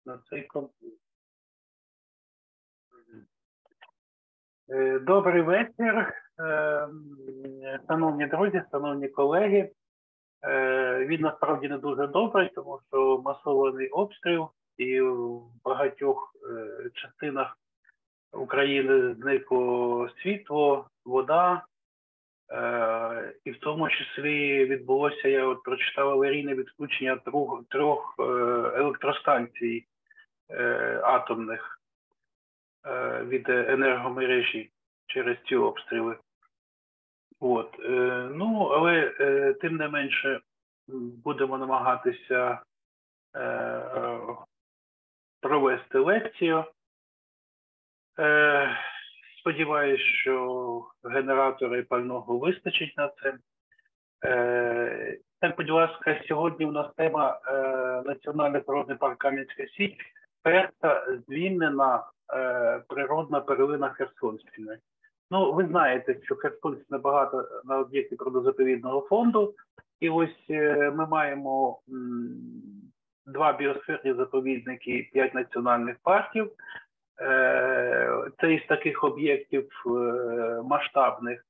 на цей комп'ютер. Добрий вечір, шановні друзі, шановні колеги. Він насправді не дуже добрий, тому що масований обстріл і в багатьох частинах України зникло світло, вода. І в тому числі відбулося, я от прочитав, аварійне відключення трьох електростанцій атомних від енергомережі через ці обстріли. От. Ну, але тим не менше будемо намагатися провести лекцію. Сподіваюсь, що генератора і пального вистачить на це. Так, будь ласка, сьогодні у нас тема Національний природний парк Кам'янська Січ, перша звільнена природна перлина Херсонщини. Ну, ви знаєте, що Херсонщина багато на об'єкті природозаповідного фонду, і ось ми маємо 2 біосферні заповідники і 5 національних парків. Це із таких об'єктів масштабних,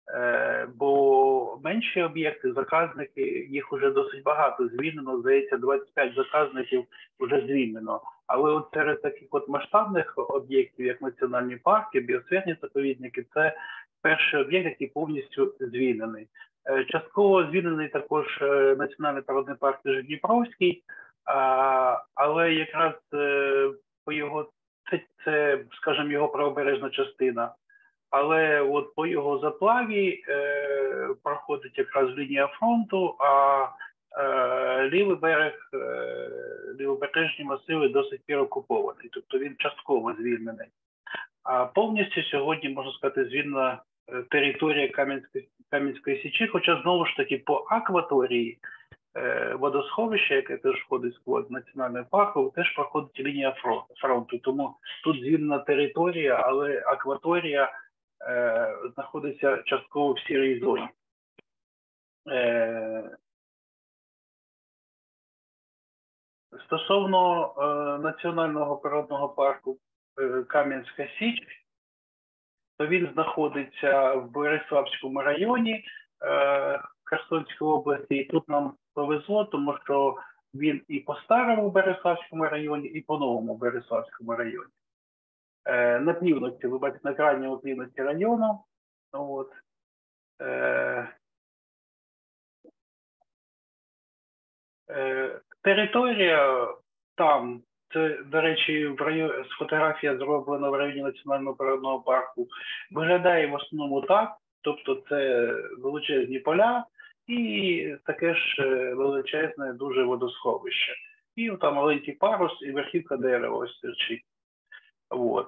бо менші об'єкти, заказники, їх вже досить багато звільнено, здається, 25 заказників вже звільнено. Але от серед таких от масштабних об'єктів, як національні парки, біосферні заповідники, це перший об'єкт, який повністю звільнений. Частково звільнений також Національний природний парк Дніпровський, але якраз по його це, скажімо, його правобережна частина. Але от по його заплаві проходить якраз лінія фронту, а лівий берег, лівобережні масиви до сих пір окупований. Тобто він частково звільнений. А повністю сьогодні, можна сказати, звільнена територія Кам'янської Січі, хоча знову ж таки по акваторії водосховища, яке теж входить в склад національного парку, теж проходить лінія фронту. Тому тут звільнена територія, але акваторія знаходиться частково в сірій зоні. Стосовно національного природного парку Кам'янська Січ, то він знаходиться в Береславському районі Херсонської області, і тут нам повезло, тому що він і по старому Береславському районі, і по новому Береславському районі. На півночі, ви бачите, на крайньому півночі району. От. Територія там, це, до речі, фотографія зроблена в районі Національного природного парку, виглядає в основному так, тобто це величезні поля і таке ж величезне дуже водосховище. І там маленький парус і верхівка дерева ось терчить. От.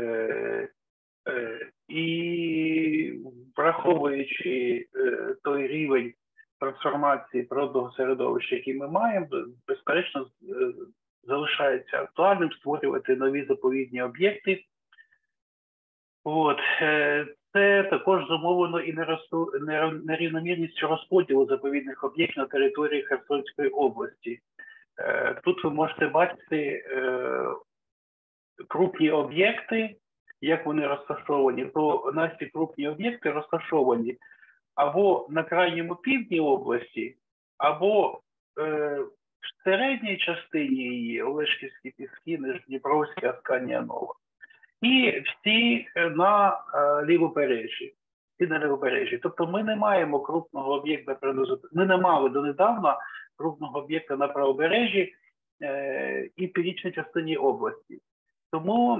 І враховуючи той рівень трансформації природного середовища, який ми маємо, безперечно, залишається актуальним створювати нові заповідні об'єкти. От. Це також зумовлено і нерівномірністю розподілу заповідних об'єктів на території Херсонської області. Тут ви можете бачити крупні об'єкти, як вони розташовані, то наші крупні об'єкти розташовані або на крайньому півдні області, або в середній частині її, Олешківські піски, Нижніпровська, Асканія Нова. І всі на лівобережжі. Тобто ми не маємо крупного об'єкта, ми не мали донедавна крупного об'єкта на правобережжі і в північній частині області. Тому,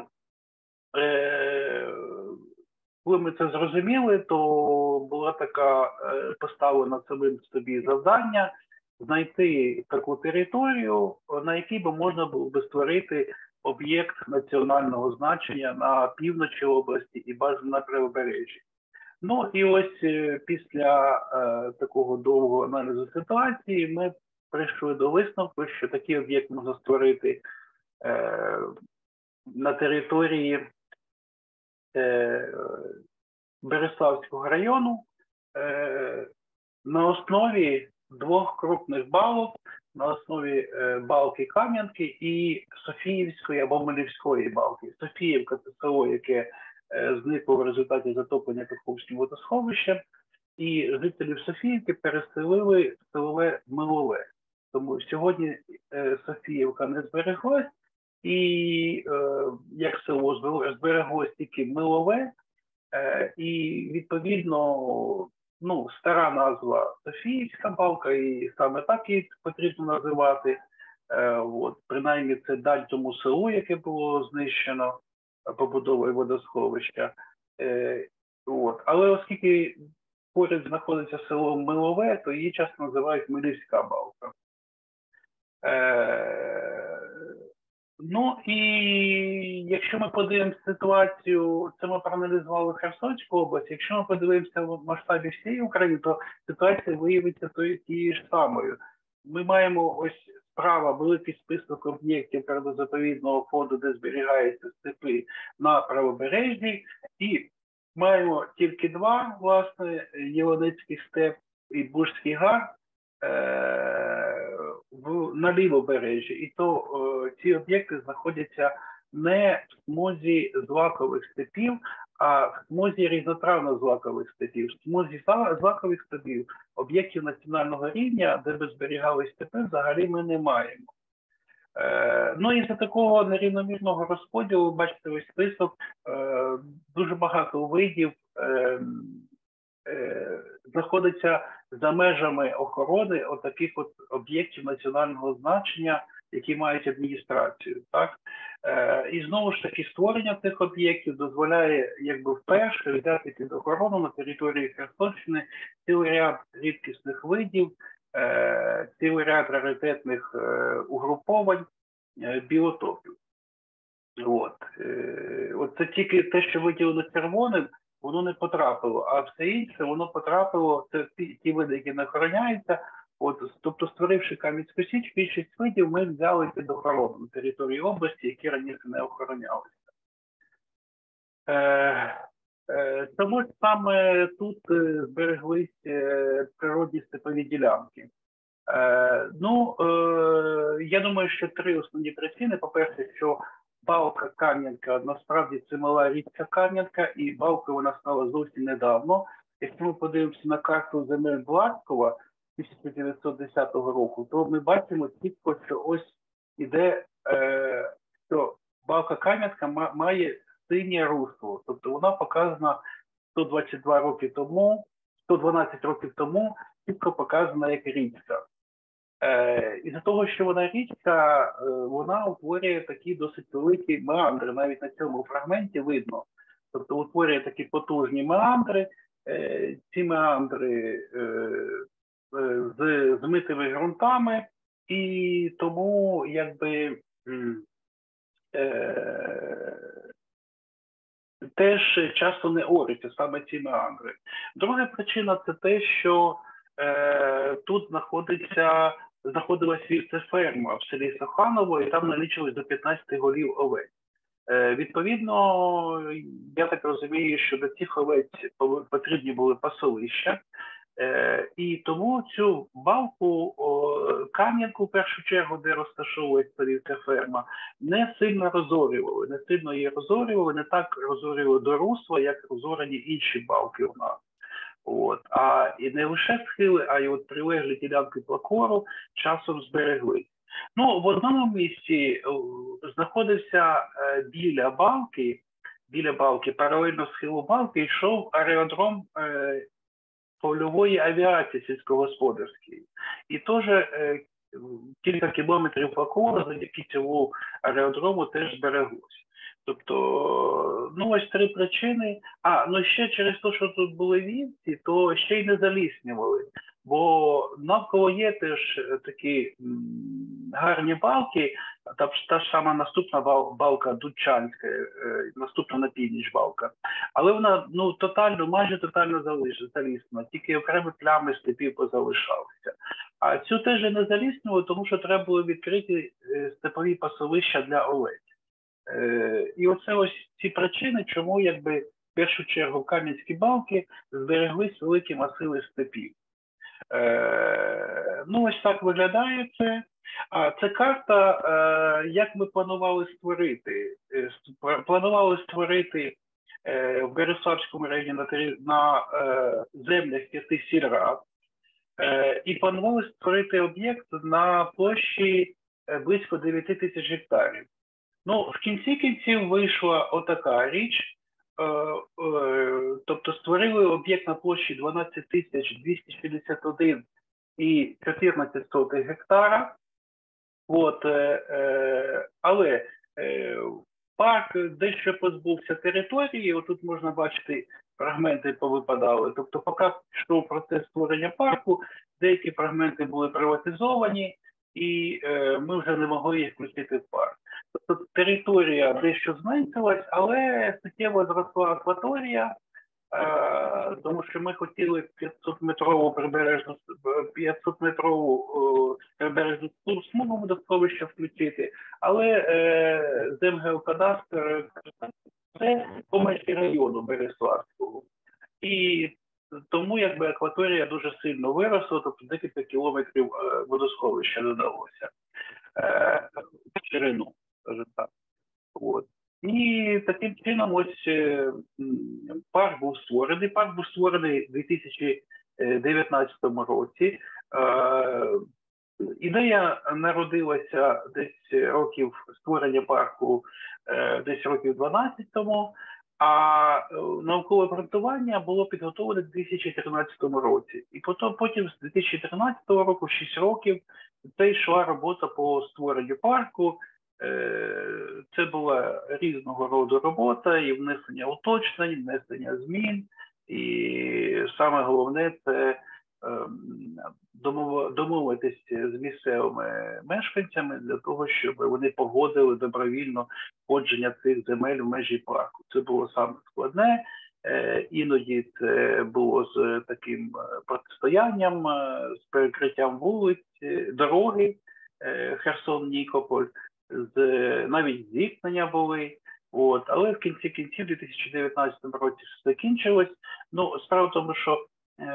коли ми це зрозуміли, то була така поставлена самим собі завдання знайти таку територію, на якій би можна було би створити об'єкт національного значення на півночі області і бажано на правобережжі. Ну і ось після такого довгого аналізу ситуації ми прийшли до висновку, що такий об'єкт можна створити на території Береславського району на основі 2 крупних балок. на основі балки Кам'янки і Софіївської або Милівської балки. Софіївка – це село, яке зникло в результаті затоплення Каховським водосховищем, і жителів Софіївки переселили в селове Милове. Тому сьогодні Софіївка не збереглась, і як село збереглось тільки Милове, і відповідно стара назва Софіївська балка, і саме так її потрібно називати. Принаймні це дань тому селу, яке було знищено побудовою водосховища. Але оскільки поряд знаходиться село Милове, то її часто називають Милівська балка. І якщо ми подивимося ситуацію, це ми проаналізували Херсонську область, якщо ми подивимося в масштабі всієї України, то ситуація виявиться тією ж самою. Ми маємо ось справа великий список об'єктів природозаповідного фонду, де зберігаються степи на правобережжі, і маємо тільки два, власне, Єлоницький степ і Бужський гар на лівобережжі. І то ці об'єкти знаходяться не в смузі злакових степів, а в смузі різнотравно-злакових степів. В смузі злакових степів об'єктів національного рівня, де би зберігались степи, взагалі ми не маємо. І за такого нерівномірного розподілу, бачите, ось список, дуже багато видів знаходиться за межами охорони таких об'єктів національного значення, які мають адміністрацію. Так? І знову ж таки створення цих об'єктів дозволяє вперше взяти під охорону на території Херсонщини цілий ряд рідкісних видів, цілий ряд раритетних угруповань, біотопів. Це тільки те, що виділено червоним, воно не потрапило, а все інше воно потрапило, це ті види, які не охороняються. Тобто, створивши Кам'янську Січ, більшість видів ми взяли під охорону на території області, які раніше не охоронялися. Тому саме тут збереглись природні степові ділянки. Я думаю, що три основні причини. По-перше, що балка Кам'янка, насправді це мала річка Кам'янка, і балкою вона стала зовсім недавно. Якщо ми подивимося на карту земель Блацького 1910 року, то ми бачимо чітко, що ось іде, що балка Кам'янка має синє русло. Тобто вона показана 122 роки тому, 112 років тому, чітко показана як річка. Із-за того, що вона річка, вона утворює такі досить великі меандри, навіть на цьому фрагменті видно. Тобто утворює такі потужні меандри, ці меандри з змитими ґрунтами, і тому теж часто не орються саме ці меандри. Друга причина – це те, що тут знаходилась вівцеферма в селі Соханово, і там налічилось до 15 голів овець. Відповідно, я так розумію, що до цих овець потрібні були пасовища, і тому цю балку, Кам'янку, в першу чергу, де розташовується вівцеферма, не сильно розорювали, не так розорювали до русла, як розорені інші балки у нас. І не лише схили, а й прилеглі ділянки плакору часом збереглись. В одному місці знаходився біля балки, паралельно схилу балки, йшов аеродром польової авіації сільськогосподарської. І теж кілька кілометрів плакору завдяки цьому аеродрому теж збереглось. Тобто, ось три причини. Ще через те, що тут були вівці, то ще й не заліснювали. Бо навколо є теж такі гарні балки, та ж сама наступна балка Дудчанська, наступна на північ балка. Але вона майже тотально заліснена, тільки окремі плями степів позалишалися. А цю теж не заліснювали, тому що треба було відкриті степові пасовища для овець. І оце ось ці причини, чому в першу чергу Кам'янські балки збереглись великі масиви степів. Ось так виглядає це. А це карта, як ми планували створити. Планували створити в Береславському районі на землях 5 сільрад. І планували створити об'єкт на площі близько 9 тисяч гектарів. Ну, в кінці кінців вийшла отака річ, тобто створили об'єкт на площі 12 тисяч 251,14 гектара. От, але парк дещо позбувся території, отут можна бачити, фрагменти повипадали. Тобто, поки йшов процес створення парку, деякі фрагменти були приватизовані, і ми вже не могли їх включити в парк. Тобто територія дещо зменшилась, але суттєво зросла акваторія, тому що ми хотіли 500-метрову прибережну смугу водосховища включити, але Земгеокадастр це по межі району Береславського. І тому якби акваторія дуже сильно виросла, тобто декілька кілометрів водосховища додалося в ширину, скажімо так. От. І таким чином ось парк був створений. Парк був створений у 2019 році. Ідея народилася десь років створення парку, десь років 12 тому, а наукове обґрунтування було підготовлене у 2013 році. І потім з 2013 року, 6 років, це йшла робота по створенню парку. Це була різного роду робота, і внесення уточнень, внесення змін, і саме головне – це домовитися з місцевими мешканцями для того, щоб вони погодили добровільно входження цих земель в межі парку. Це було саме складне, іноді це було з таким протистоянням, з перекриттям вулиць, дороги Херсон-Нікополь, навіть зіткнення були. От. Але в кінці кінців, у 2019 році все закінчилось. Ну, справа в тому, що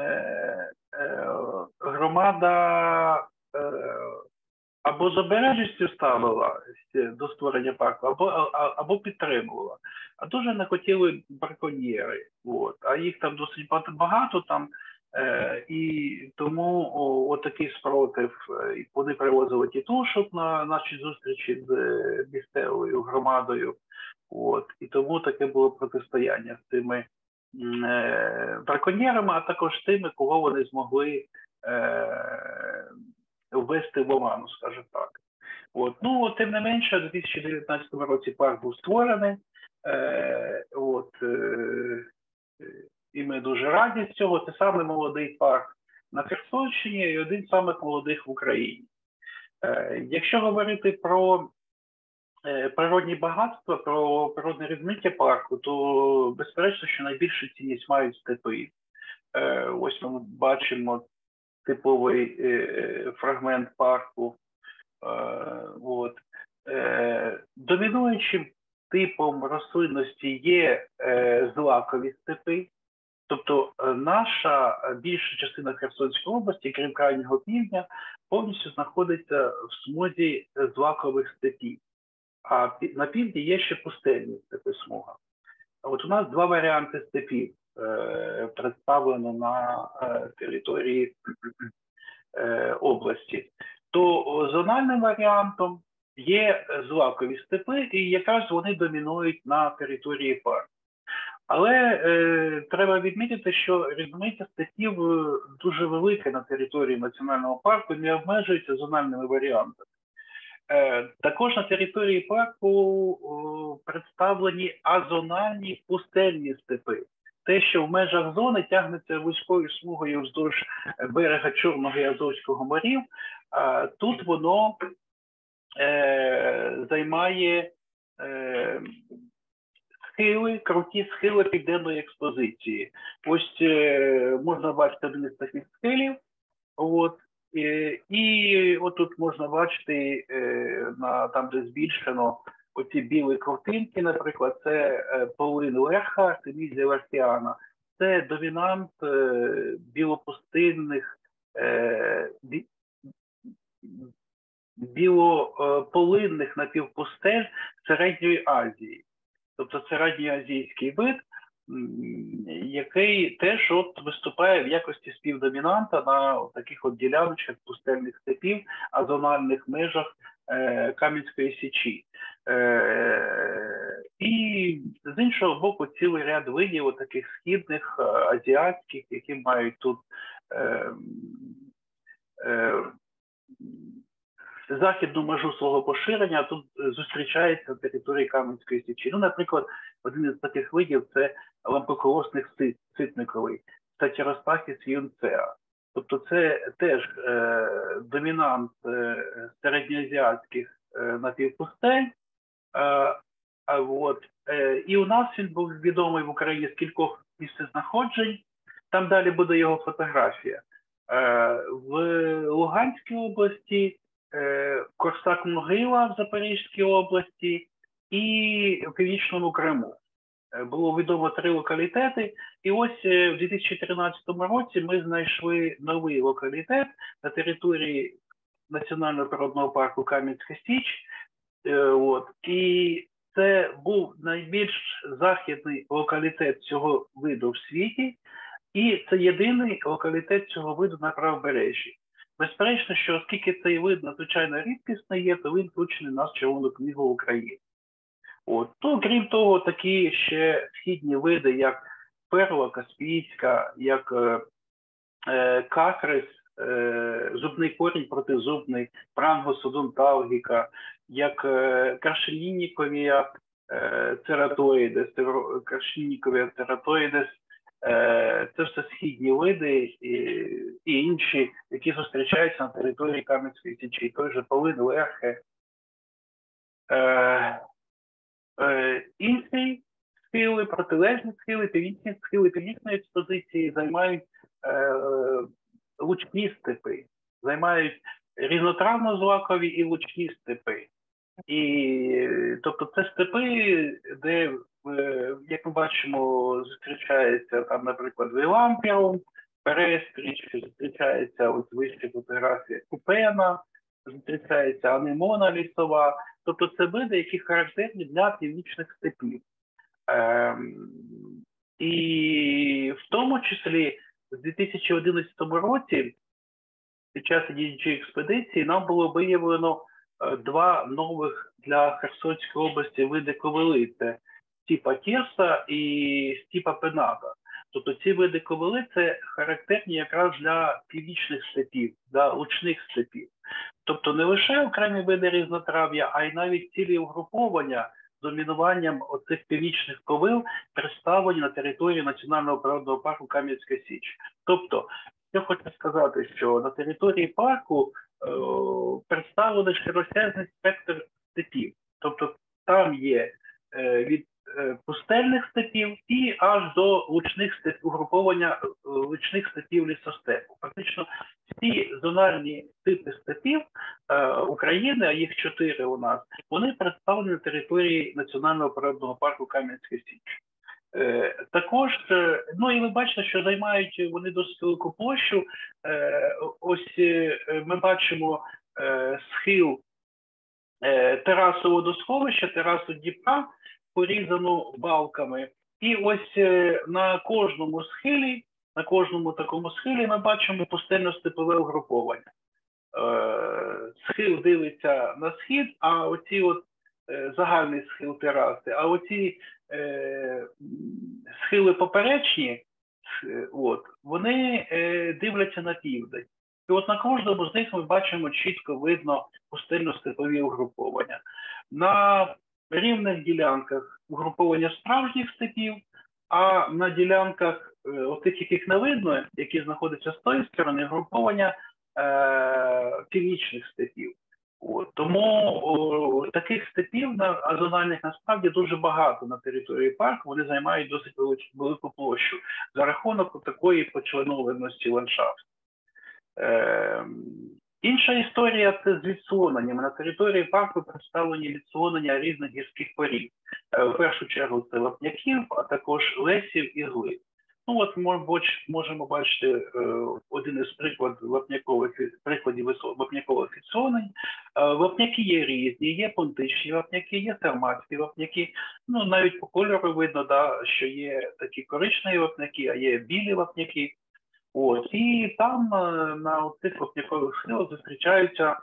громада або з обережністю ставила до створення парку, або підтримувала. А дуже не хотіли браконьєри. От. А їх там досить багато там. І тому отакий спротив. Вони привозили тітушок на наші зустрічі з місцевою громадою. От. І тому таке було протистояння з цими браконьєрами, а також тими, кого вони змогли ввести в оману, скажімо так. От. Ну, тим не менше, у 2019 році парк був створений. І ми дуже раді з цього. Це саме молодий парк на Херсонщині і один з самих молодих в Україні. Якщо говорити про природні багатства, про природне розмаїття парку, то безперечно, що найбільшу цінність мають степи. Ось ми бачимо типовий фрагмент парку. Домінуючим типом рослинності є злакові степи. Тобто наша більша частина Херсонської області, крім крайнього півдня, повністю знаходиться в смузі злакових степів. А на півдні є ще пустельні степи смуга. От у нас два варіанти степів представлено на території області. То зональним варіантом є злакові степи, і якраз вони домінують на території парку. Але треба відмітити, що різноманіття степів дуже велике на території національного парку і не обмежується зональними варіантами. Також на території парку представлені азональні пустельні степи. Те, що в межах зони тягнеться вузькою смугою вздовж берега Чорного і Азовського морів, тут воно займає круті схили південної експозиції. Ось можна бачити один із таких схилів. І отут можна бачити, там, де збільшено оці білі картинки, наприклад, це полин Лерха, Артемізія лерхіана. Це домінант білопустинних, білополинних напівпустель Середньої Азії. Тобто це середньоазійський вид, який теж от виступає в якості співдомінанта на таких от діляночках пустельних степів, азональних межах Кам'янської Січі. І з іншого боку цілий ряд видів таких східних, азіатських, які мають тут західну межу свого поширення, тут зустрічається на території Кам'янської Січі. Ну, наприклад, один із таких видів – це лампоколосник ситниковий, Статіростахіс юнцеа. Тобто це теж домінант середньоазіатських напівпустель. І у нас він був відомий в Україні з кількох місцезнаходжень. Там далі буде його фотографія. В Луганській області, Корсак-Могила в Запорізькій області і в Північному Криму. Було відомо 3 локалітети. І ось в 2013 році ми знайшли новий локалітет на території Національного природного парку Кам'янська Січ. І це був найбільш західний локалітет цього виду в світі. І це єдиний локалітет цього виду на правобережжі. Безперечно, що оскільки цей вид надзвичайно рідкісний є, то він включений на Червону книгу України. То, крім того, такі ще східні види, як перла каспійська, як кахрис, зубний корінь протизубний, прангус одонталгіка, як каршинінніковія цератоїдес, каршинінніковія цератоїдес, це все східні види і інші, які зустрічаються на території Кам'янської Січі. Той же полин, лерхи. Інші схили, протилежні схили, північні схили північної експозиції займають лучні степи, займають різнотравно-злакові і лучні степи. Тобто це степи, де, як ми бачимо, зустрічається там, наприклад, Вілампіум, Перестріч, зустрічається ось вища фотографія Купена, зустрічається анемона лісова. Тобто це види, які характерні для північних степів. І в тому числі в 2011 році, під час DDG-експедиції, нам було виявлено 2 нових для Херсонської області види ковили. Це Стіпа Тірса і Стіпа Пената. Тобто ці види ковили – це характерні якраз для північних степів, для лучних степів. Тобто не лише окремі види різнотрав'я, а й навіть цілі угруповання з домінуванням оцих північних ковил представлені на території Національного природного парку Кам'янська Січ. Тобто, я хочу сказати, що на території парку представлений широчезний спектр степів. Тобто там є від пустельних степів і аж до лучних степів, угруповання лучних степів лісостепу. Фактично всі зональні типи степів України, а їх 4 у нас, вони представлені на території Національного природного парку Кам'янська Січ. Також, ну і ви бачите, що займають вони досить велику площу. Ось ми бачимо схил терасу водосховища, терасу Дніпра, порізану балками. І ось на кожному схилі, на кожному такому схилі ми бачимо пустельно-степове угруповання. Схил дивиться на схід, а оці от загальний схил тераси, а оці схили поперечні, вони дивляться на південь. І от на кожному з них ми бачимо чітко видно пустельно-степові угруповання. На рівних ділянках угруповання справжніх степів, а на ділянках отих, яких не видно, які знаходяться з тої сторони, угруповання північних степів. Тому таких степів азональних насправді дуже багато на території парку, вони займають досить велику площу за рахунок такої почленованості ландшафту. Інша історія – це з відслоненнями. На території парку представлені відслонення різних гірських порід. В першу чергу це вапняків, а також лесів і глиб. Ну от можемо бачити один із прикладів вапнякових відсонень. Вапняки є різні, є понтичні вапняки, є терматські вапняки. Ну навіть по кольору видно, да, що є такі коричневі вапняки, а є білі вапняки. От, і там на цих вапнякових схилах зустрічаються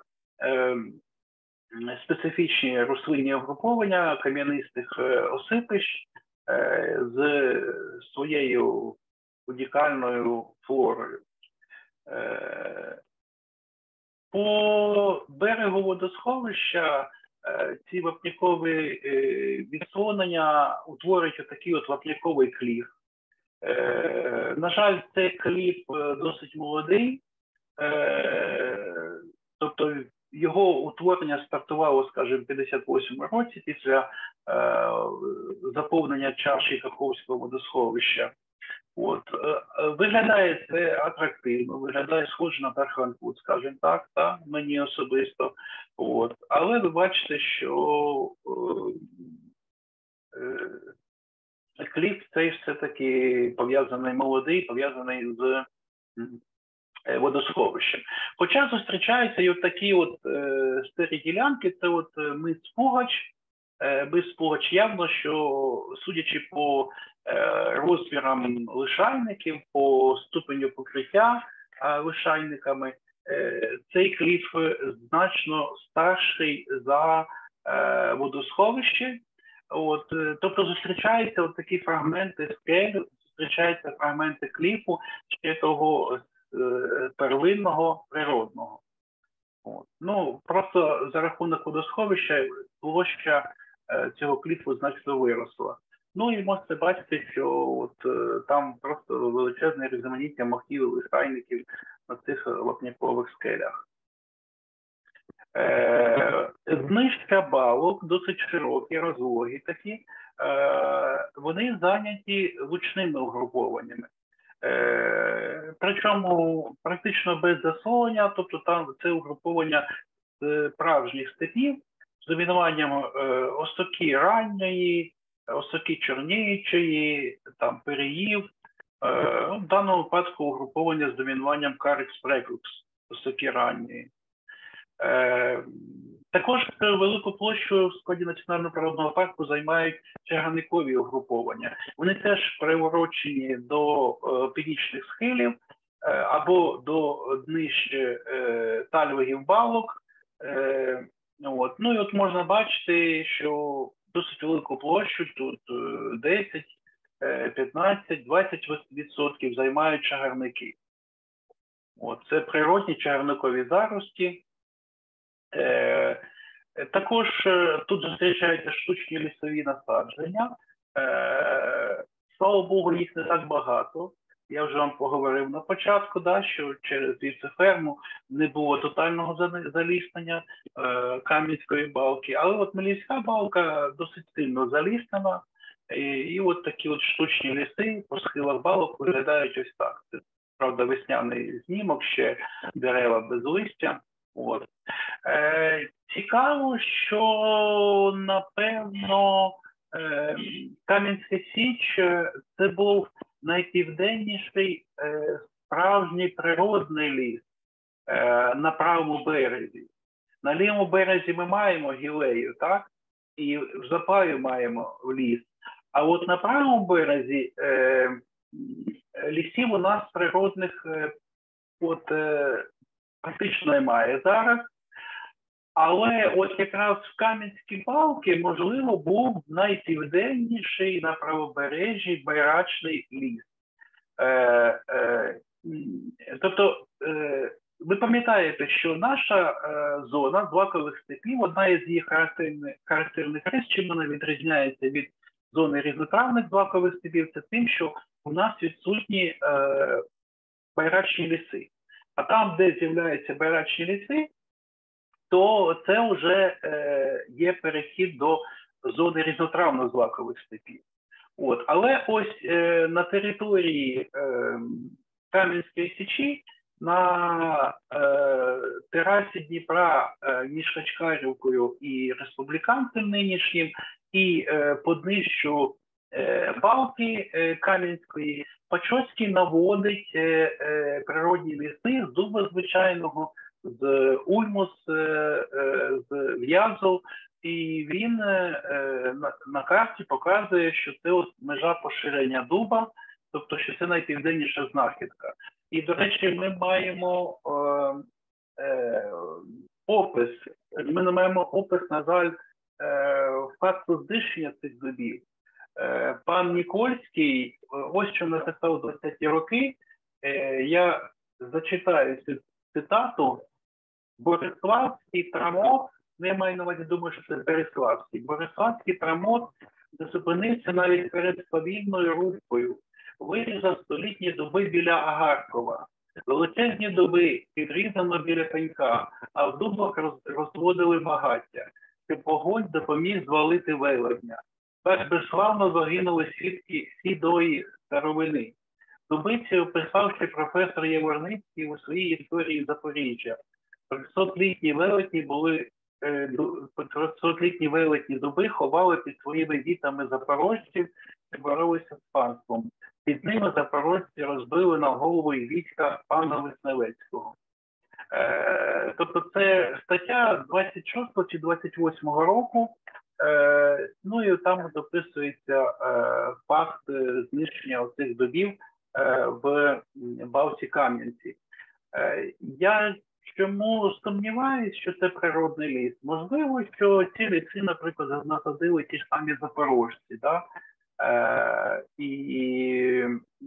специфічні рослинні угруповання кам'янистих осипищ з своєю унікальною флорою. По берегу водосховища ці вапнякові відсонення утворюють отакий от вапняковий кліф. На жаль, цей кліф досить молодий, тобто його утворення стартувало, скажімо, в 58 році після заповнення чаші Каховського водосховища. От. Виглядає це атрактивно, виглядає схоже на Тарханкут, скажімо так, мені особисто. От. Але ви бачите, що кліф цей все-таки пов'язаний молодий, пов'язаний з водосховищем. Хоча зустрічаються і от такі от старі ділянки, це от мис Пугач, явно, що судячи по розмірам лишайників, по ступеню покриття лишайниками, цей кліф значно старший за водосховище. От, тобто зустрічаються от такі фрагменти скель, зустрічаються фрагменти кліфу ще того первинного, природного. От. Ну, просто за рахунок водосховища площа цього кліфу значно виросла. Ну і можете бачити, що от там просто величезне різноманіття мохів і лишайників на цих вапнякових скелях. Знижка балок досить широкі, розлогі такі, вони зайняті лучними угрупованнями. Причому практично без засолення, тобто там це угруповання справжніх степів з домінуванням осоки ранньої, осоки чорніючої, там переїв. В даному випадку угруповання з домінуванням Carex precox, осоки ранньої. Також велику площу в складі національного природного парку займають чагарникові угруповання. Вони теж приурочені до північних схилів або до днищ тальвигів балок. От. Ну і от можна бачити, що досить велику площу, тут 10, 15, 20% займають чагарники. От. Це природні чагарникові зарості. Також тут зустрічаються штучні лісові насадження. Слава Богу, їх не так багато. Я вже вам поговорив на початку, що через вівцеферму не було тотального заліснення Кам'янської балки. Але от Милівська балка досить сильно заліснена. І от такі от штучні ліси по схилах балок виглядають ось так. Це, правда, весняний знімок, ще дерева без листя. От. Цікаво, що, напевно, Кам'янська Січ – це був найпівденніший справжній природний ліс на правому березі. На лівому березі ми маємо гілею, так? І в Запаю маємо ліс. А от на правому березі лісів у нас природних практично немає зараз. Але от якраз в Кам'янській балці, можливо, був найпівденніший на правобережжі байрачний ліс. Тобто, ви пам'ятаєте, що наша зона злакових степів, одна із її характерних рис, чим вона відрізняється від зони різнотравних злакових степів, це тим, що у нас відсутні байрачні ліси. А там, де з'являються байрачні ліси, то це вже є перехід до зони різнотравно-злакових степів. От. Але ось на території Кам'янської Січі, на терасі Дніпра між Качкарівкою і Республіканцем нинішнім, і по днищу балки Кам'янської. Пачоцький наводить природні ліси з дуба звичайного, з ульму, з в'язу, і він на карті показує, що це от межа поширення дуба, тобто, що це найпівденніша знахідка. І, до речі, ми маємо опис, на жаль, факту знищення цих дубів. Пан Нікольський, ось що написав у 20-ті роки, я зачитаю цю цитату: Бориславський трамот, не маю на увазі, думаю, що це Береславський, Бориславський трамот не зупинився навіть перед свавільною рудкою, вирізав столітні дуби біля Агаркова. Величезні дуби підрізано біля пенька, а в дубах розводили багаття, щоб вогонь допоміг звалити велетня. Так безславно загинули свідки сідої старовини. Дубиці описав ще професор Яворницький у своїй історії Запоріжжя. 300-літні велетні дуби ховали під своїми вітами запорожців і боролися з панством. Під ними запорожці розбили на голову і війська пана Вишневецького. Тобто це стаття 26 чи 28 року, ну і там дописується факт знищення оцих дубів в Балці-Кам'янці. Я чому сумніваюся, що це природний ліс? Можливо, що ці ліси, наприклад, насадили ті ж самі запорожці, да? І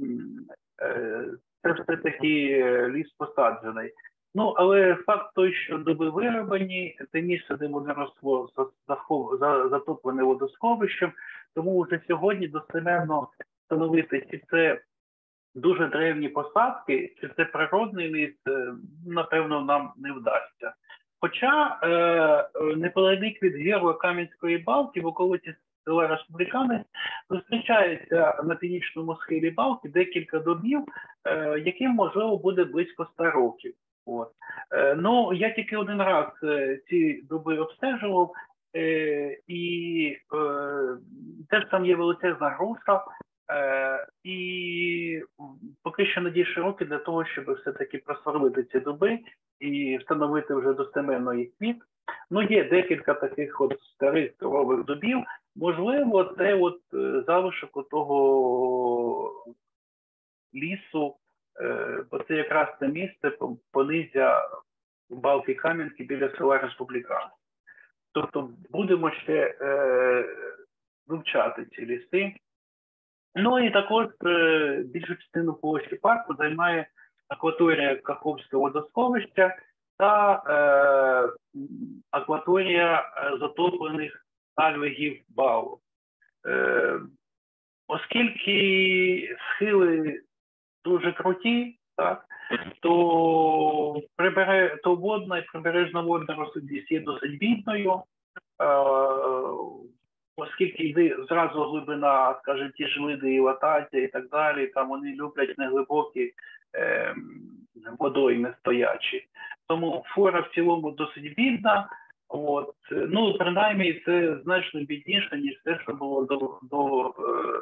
це все-таки ліс посаджений. Ну, але факт той, що дуби вирубані, те місце, де вони росло, затоплене водосховищем, тому вже сьогодні достеменно встановити, чи це дуже древні посадки, чи це природний ліс, напевно, нам не вдасться. Хоча неподалік від гірла Кам'янської Балки, в околиці села Республіканець, зустрічається на північному схилі Балки декілька дубів, яким, можливо, буде близько 100 років. От. Ну, я тільки один раз ці дуби обстежував, і теж там є величезна груша, і поки що надійшли роки для того, щоб все-таки просверлити ці дуби і встановити вже достеменно їх вік. Ну, є декілька таких от старих здорових дубів. Можливо, це от залишок того лісу, бо це якраз це місце понизя Балки Кам'янки біля села Республіканець. Тобто будемо ще вивчати ці ліси. Ну і також більшу частину площі парку займає акваторія Каховського водосховища та акваторія затоплених альвегів Балу. Оскільки схили дуже круті, так, то водна і прибережна водна розсудність є досить бідною, оскільки йде зразу глибина, скажімо, ті ж види і латаття і так далі, там вони люблять неглибокі водойми стоячі. Тому флора в цілому досить бідна. От. Ну, принаймні, це значно бідніше, ніж те, що було до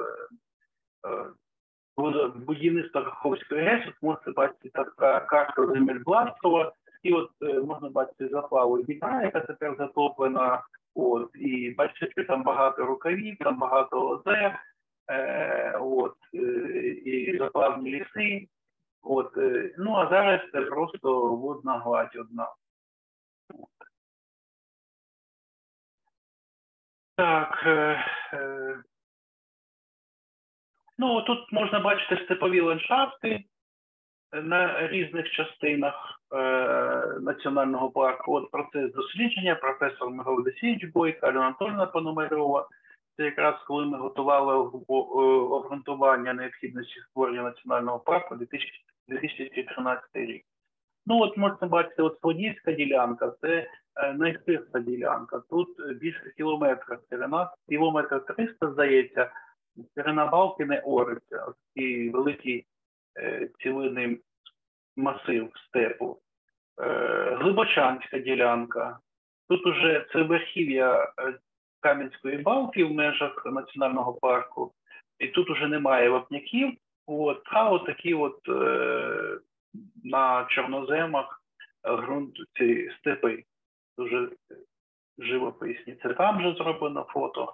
будівництва Каховської ГЕС. Можете бачити така карта земель Бластова, і от можна бачити заплаву Дніпра, яка тепер затоплена. От, і бачите, що там багато рукавів, там багато озер, і заплавні ліси. От, ну, а зараз це просто водна гладь одна. Так, ну, тут можна бачити степові ландшафти на різних частинах національного парку. От процес дослідження, професор Михайло Олексійович Бойко, Альона Анатольовна Пономарьова. Це якраз коли ми готували обґрунтування необхідності створення національного парку 2013 рік. Ну, от можна бачити, от Сводівська ділянка, це найширша ділянка. Тут більше кілометра ширина, кілометр 300, здається, ширина Балки не ориться. Ось такий великий цілинний масив степу. Глибочанська ділянка. Тут уже це верхів'я Кам'янської Балки в межах національного парку. і тут уже немає вапняків, а от такі на чорноземах ґрунт, ці степи дуже живописні. Це там же зроблено фото.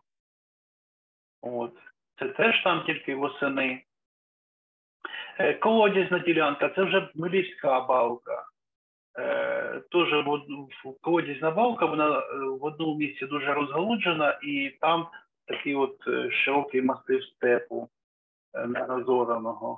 Це теж там тільки восени. Колодязна ділянка, це вже Милівська балка. Теж колодязна балка, вона в одному місці дуже розгалуджена, і там такий широкий масив степу нерозораного.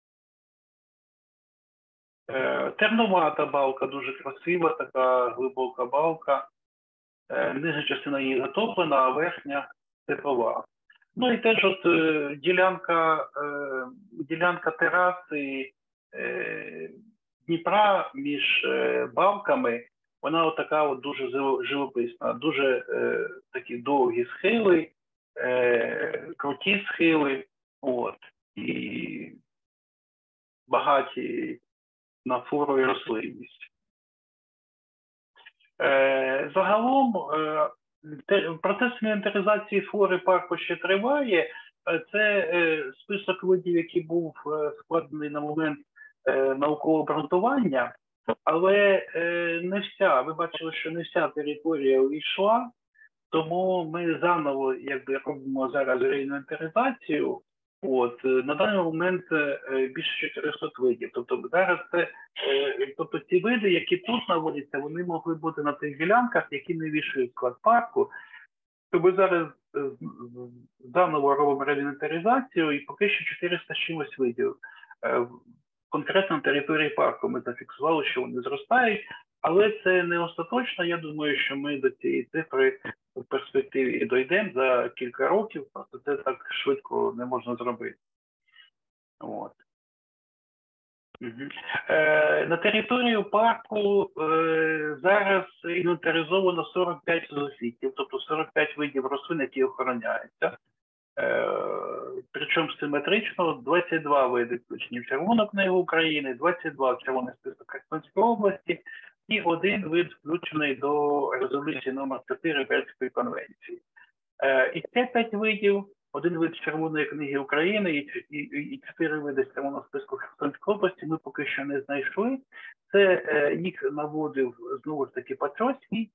Терновата балка, дуже красива, така глибока балка. Нижня частина її затоплена, а верхня степова. Ну і теж ділянка тераси Дніпра між балками, вона така дуже живописна, дуже такі довгі схили, круті схили, і багаті на флору і рослинність. Загалом процес інвентаризації флори парку ще триває. Це список видів, який був складений на момент наукового обґрунтування, але не вся, ви бачили, що не вся територія увійшла, тому ми заново робимо зараз реінвентаризацію. На даний момент більше 400 видів. Тобто зараз ці види, які тут наводяться, вони могли бути на тих ділянках, які не війшли в склад парку. Тобто зараз заново робимо реінвентаризацію, і поки що 400 з чимось видів. Конкретно на території парку ми зафіксували, що вони зростають, але це не остаточно. Я думаю, що ми до цієї цифри в перспективі дійдемо за кілька років, просто це так швидко не можна зробити. На територію парку зараз інвентаризовано 45 зоофітів, тобто 45 видів рослин, які охороняються. Причому симетрично 22 види включені в Червону книгу України, 22 в Червоний список Херсонської області і один вид включений до резолюції номер 4 Берлінської конвенції. І це 5 видів, один вид з Червоної книги України і 4 види з Червоного списку Херсонської області ми поки що не знайшли. Це їх наводив знову ж таки Петровський.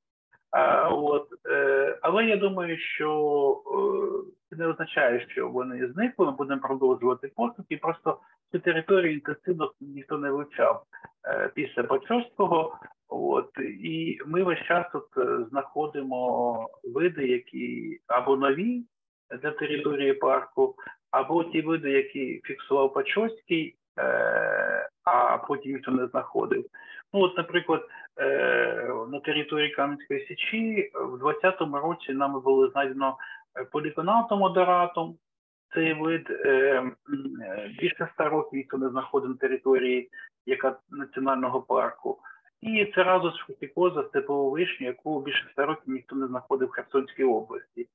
Але я думаю, що це не означає, що вони зникли, ми будемо продовжувати пошуки, просто цю територію інтенсивно ніхто не вивчав після Петровського. І ми весь час знаходимо види, які або нові для території парку, або ті види, які фіксував Петровський, а потім ніхто не знаходив. Наприклад, на території Кам'янської Січі в 2020 році нами було знайдено поліконатом одоратум. Цей вид більше 100 років ніхто не знаходив на території національного парку. І це разус фрутикоза, степову вишню, яку більше 100 років ніхто не знаходив в Херсонській області.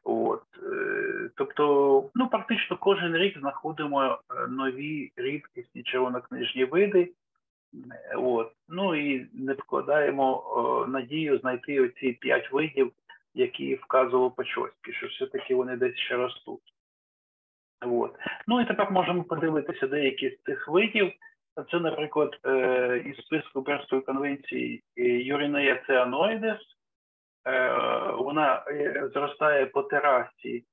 Тобто, практично кожен рік знаходимо нові рідкісні червонокнижні види. І не вкладаємо надію знайти оці 5 видів, які вказував Петровський, що все-таки вони десь ще ростуть. І тепер можемо подивитися деякі з цих видів. Це, наприклад, із списку Берлінської конвенції Юрінея цианоїдес. Вона зростає по терасі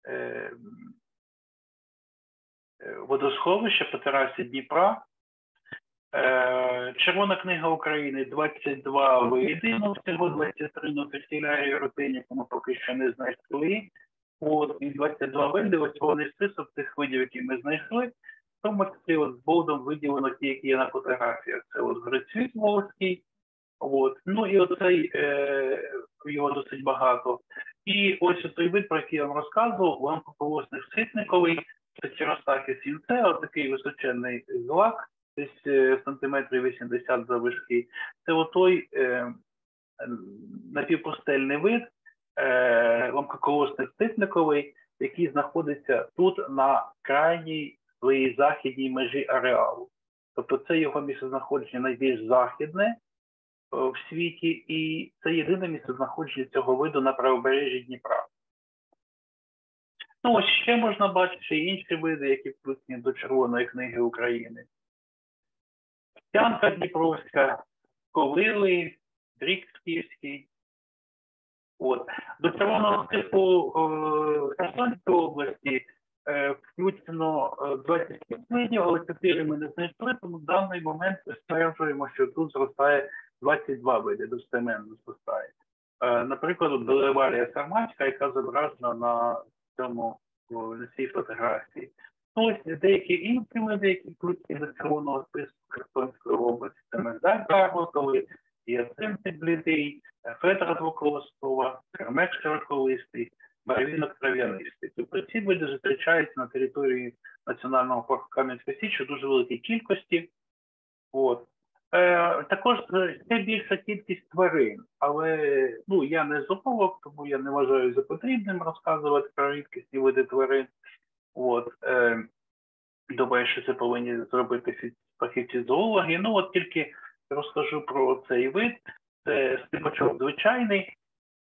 водосховища, по терасі Дніпра. Червона книга України 22 види, всього 23 нофертілярії родин, яку ми поки що не знайшли. І 22 види, ось повний список цих видів, які ми знайшли. В тому числі з болдом виділено ті, які є на фотографіях. Це грицвіт волоський, і оцей, його досить багато. І ось той вид, про який я вам розказував, лампополосний ситниковий, це Церостакіс інце, отакий височенний злак, десь сантиметрів 80 заввишки. Це отой напівпустельний вид, лампополосний ситниковий, який знаходиться тут на крайній своїй західній межі ареалу. Тобто це його місцезнаходження найбільш західне в світі, і це єдине місцезнаходження цього виду на правобережжі Дніпра. Ну, ось ще можна бачити інші види, які включені до Червоної книги України. Тянка Дніпровська, Ковили, Дрік Скіфський. От. До червоного типу Херсонської області включено 27 видів, але 4 ми не знайшли, тому в даний момент стверджуємо, що тут зростає 22 види, достеменно зростає. Наприклад, Белеварія Сарматська, яка зображена на цій фотографії. Ну, ось деякі інші види, які включені до червоного списку Херсонської області, це Мездар Гарбутовий, Яцинцик Блідий, Федора Двоколоскова, Кермек Широколистий, Барвінок Трав'янистий. Тобто ці види зустрічаються на території Національного парку Кам'янська Січ у дуже великій кількості. От. Також це більша кількість тварин, але я не зоолог, тому я не вважаю за потрібним розказувати про рідкісні види тварин. От. Думаю, що це повинні зробити фахівці зоологи. Ну от тільки розкажу про цей вид. Це сліпачок звичайний.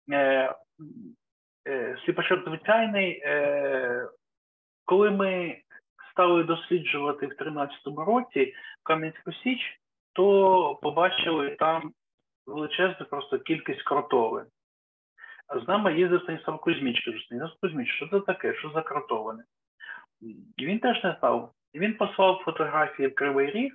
Сліпачок звичайний, коли ми стали досліджувати в 2013 році Кам'янську Січ, то побачили там величезну просто кількість кротовин. А з нами їздив Станіслав Кузьміч. Кажу, Станіслав Кузьміч, що це таке, що за кротовини? І він теж не знав. Він послав фотографії в Кривий Ріг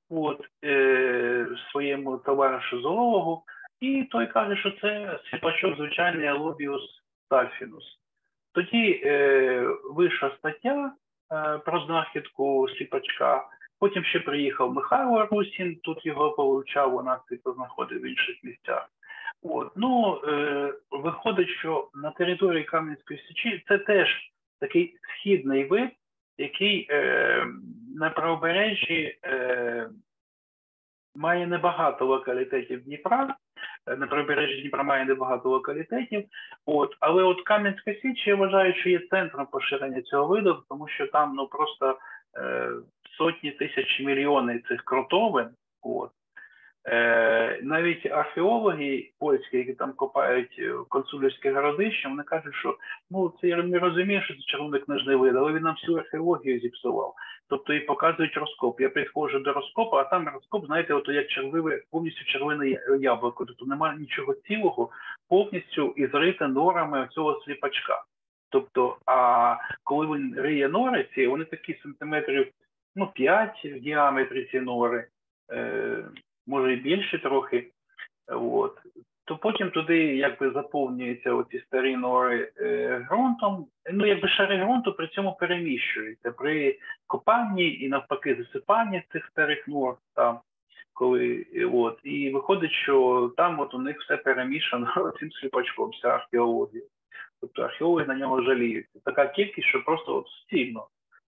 своєму товаришу-зоологу, і той каже, що це сліпачок звичайний Алобіус сальфінус. Тоді вийшла стаття про знахідку сліпачка, потім ще приїхав Михайло Русін, тут його повивчав, у нас і познаходив в інших місцях. Виходить, що на території Кам'янської Січі це теж такий східний вид, який на правобережжі має небагато локалітетів Дніпра, на правобережжі Дніпра має небагато локалітетів, але от Кам'янська Січ, я вважаю, що є центром поширення цього виду, тому що там просто сотні тисяч, мільйони цих кротовин. Навіть археологи польські, які там копають консулівське городище, вони кажуть, що це я не розумію, що це червонокнижний вид, але він нам всю археологію зіпсував. Тобто і показують розкоп. Я підходжу до розкопу, а там розкоп, знаєте, як повністю червоне яблуко. Тобто немає нічого цілого, повністю ізрите норами цього сліпачка. Тобто, а коли він риє нори ці, вони такі сантиметрів 5 в діаметрі ці нори, може і більше трохи, то потім туди заповнюються оці старі нори ґрунтом, шари ґрунту при цьому переміщуються при копанні і навпаки засипанні цих старих нор, і виходить, що там у них все перемішано цим сліпачком, вся археологія. Тобто археологи на нього жаліються. Така кількість, що просто стільно.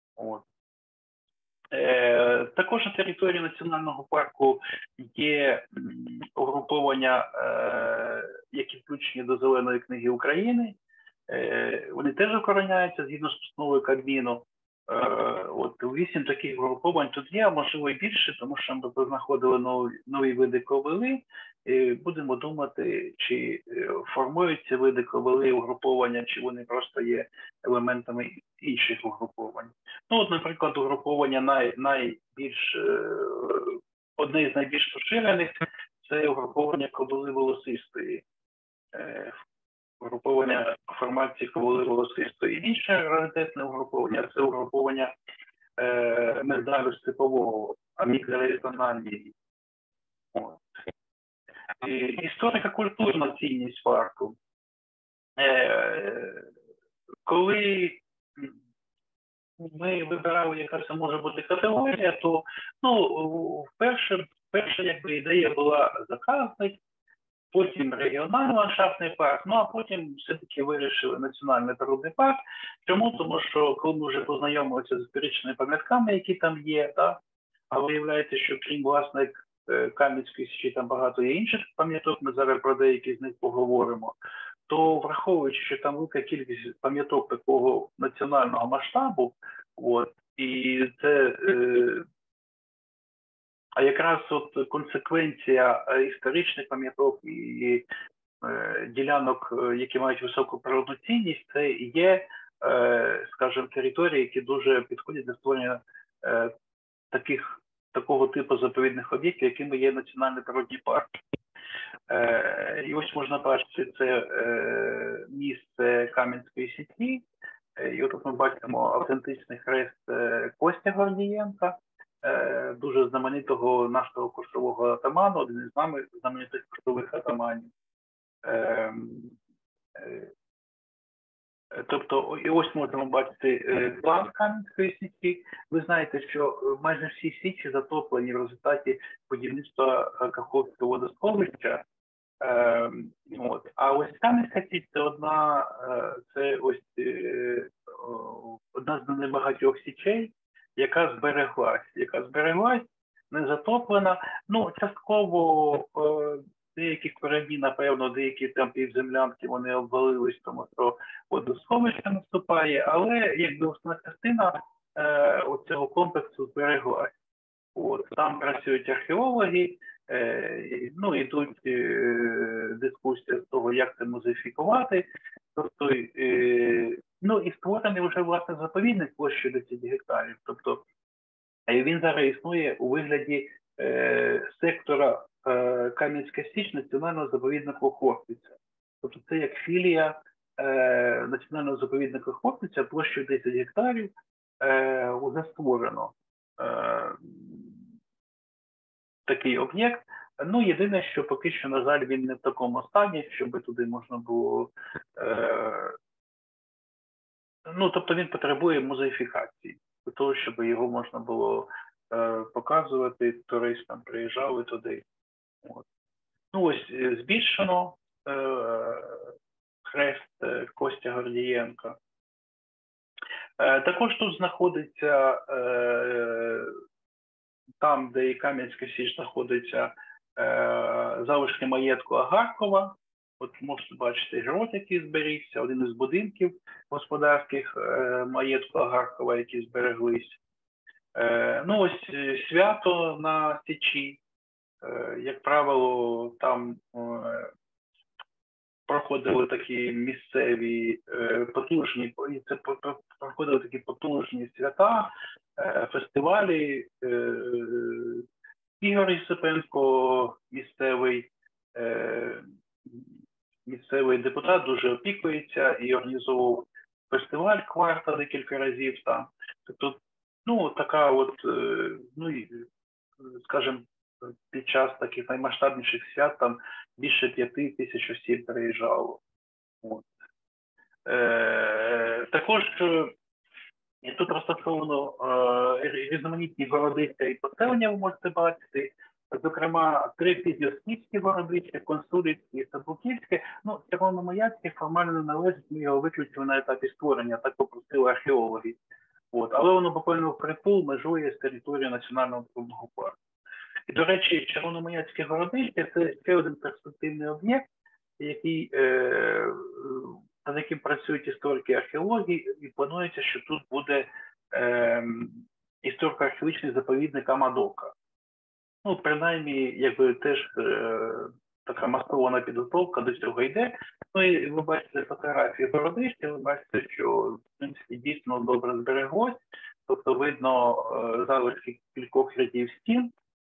Також на території Національного парку є угруповання, які включені до Зеленої книги України. Вони теж охороняються згідно з постановою Кабміну. 8 таких угруповань тут є, а можливо і більше, тому що ми знаходили нові види ковили. Будемо думати, чи формуються види ковили угруповання, чи вони просто є елементами інших угруповань. Наприклад, угруповання одне з найбільш поширених – це угруповання ковили волосистої. Угруповання формації ковили волосистої. Інше раритетне угруповання – це угруповання мездару степового, амігдалеїтональної. Історико-культурна цінність парку. Коли ми вибирали, яка це може бути категорія, то перша ідея була заказник, потім регіональний ландшафтний парк, а потім все-таки вирішили національний природний парк. Чому? Тому що коли ми вже познайомилися з історичними пам'ятками, які там є, а виявляється, що крім власне Кам'янської Січі там багато є інших пам'яток, ми зараз про деякі з них поговоримо, то враховуючи, що там велика кількість пам'яток такого національного масштабу, і це якраз консеквенція історичних пам'яток і ділянок, які мають високу природну цінність, це є скажімо, територій, які дуже підходять для створення такого типу заповідних об'єктів, якими є національний природний парк. І ось можна бачити, це місце Кам'янської Січі. І от ми бачимо автентичний хрест Костя Гордієнка, дуже знаменитого нашого кошового атаману, один із знаменитих кошових атаманів. Тобто, і ось можемо бачити план Кам'янської Січі. Ви знаєте, що майже всі січі затоплені в результаті будівництва Каховського водосховища. А ось Кам'янська Січ – це одна з небагатьох січей, яка збереглась, не затоплена. Ну, частково деякі корабі, напевно, деякі там півземлянки, вони обвалились, тому що водосховище наступає, але якби основна частина цього комплексу збереглась. Там працюють археологи, йдуть дискусії з того, як це музеїфікувати. Тобто, і створений вже, власне, заповідник площею 10 гектарів. Тобто, він зараз існує у вигляді сектора Кам'янська Січ національного заповідника Хортиця. Тобто, це як філія національного заповідника Хортиця площею 10 гектарів уже створено такий об'єкт. Ну, єдине, що поки що, на жаль, він не в такому стані, щоб туди можна було... тобто він потребує музеїфікації, для того, щоб його можна було показувати, туристам приїжджали туди. Ось збільшено хрест Костя Гордієнка. Також тут знаходиться, там, де і Кам'янська Січ знаходиться, залишки маєтку Агаркова. От можете бачити грот, який зберігся, один із будинків господарських маєтку Агаркова, які збереглись. Ось свято на Січі. Як правило, там проходили такі місцеві потужні свята, фестивалі. Ігор Єсипенко, місцевий депутат, дуже опікується і організовував фестиваль «Кварта» декілька разів там. Тобто, така скажімо, під час таких наймасштабніших свят там більше 5 тисяч осіб приїжджало. Також тут розташовано різноманітні городища і поселення, ви можете бачити. Зокрема, 3 під'яснівські городища, Консулівське і Саблуківське. Червономоярське формально не належить, ми його виключили на етапі створення, так попросили археологи. Але воно буквально впритул межує з територією Національного природного парку. І, до речі, Червономоярське городище – це ще один перспективний об'єкт, над яким працюють історики археологи, і планується, що тут буде історико-археологічний заповідник Амадока. Принаймні, теж така масована підготовка до цього йде. І ви бачите фотографії городища, ви бачите, що, в принципі, дійсно добре збереглось. Тобто видно залишки кількох рядів стін.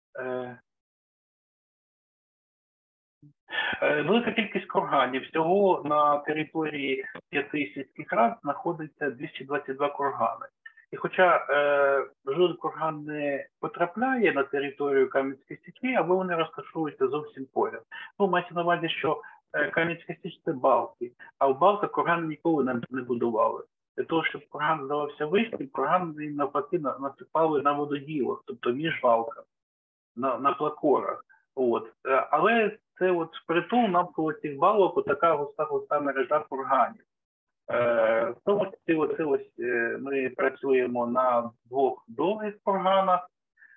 Велика кількість курганів. Всього на території 5 сільських рад знаходиться 222 кургани. І хоча жоден курган не потрапляє на територію Кам'янської Січі, або вони розташовуються зовсім поряд. Мається на увазі, що Кам'янська Січ – це балки, а в балках кургани ніколи не будували. Для того, щоб курган здавався вищим, кургани навпаки насипали на вододілах, тобто між балками, на плакорах. Але це впритул навколо цих балок така густа мережа курганів. В тому числі ми працюємо на 2 довгих курганах,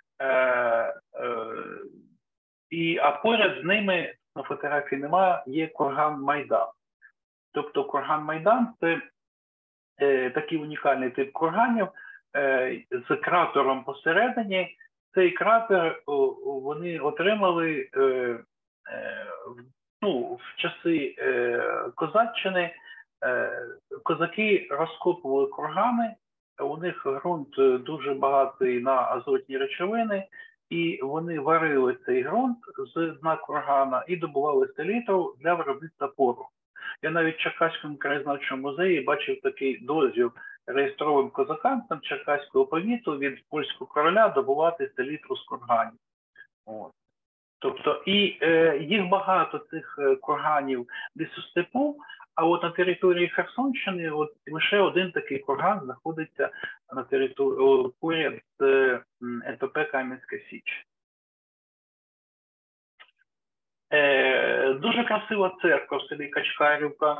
а поряд з ними, на фотографії немає, є курган Майдан. Тобто курган Майдан – це такий унікальний тип курганів з кратером посередині. Цей кратер вони отримали в часи Козаччини, Козаки розкопували кургани, у них ґрунт дуже багатий на азотні речовини, і вони варили цей ґрунт з дна кургана і добували селітру для виробництва пороху. Я навіть в Черкаському краєзнавчому музеї бачив такий дозвіл реєстровим козакам Черкаського повіту від польського короля добувати селітру з курганів. От. Тобто, і їх багато цих курганів десь у степу, а от на території Херсонщини от лише один такий курган знаходиться на території поряд з НПП Кам'янська Січ. Дуже красива церква в селі Качкарівка.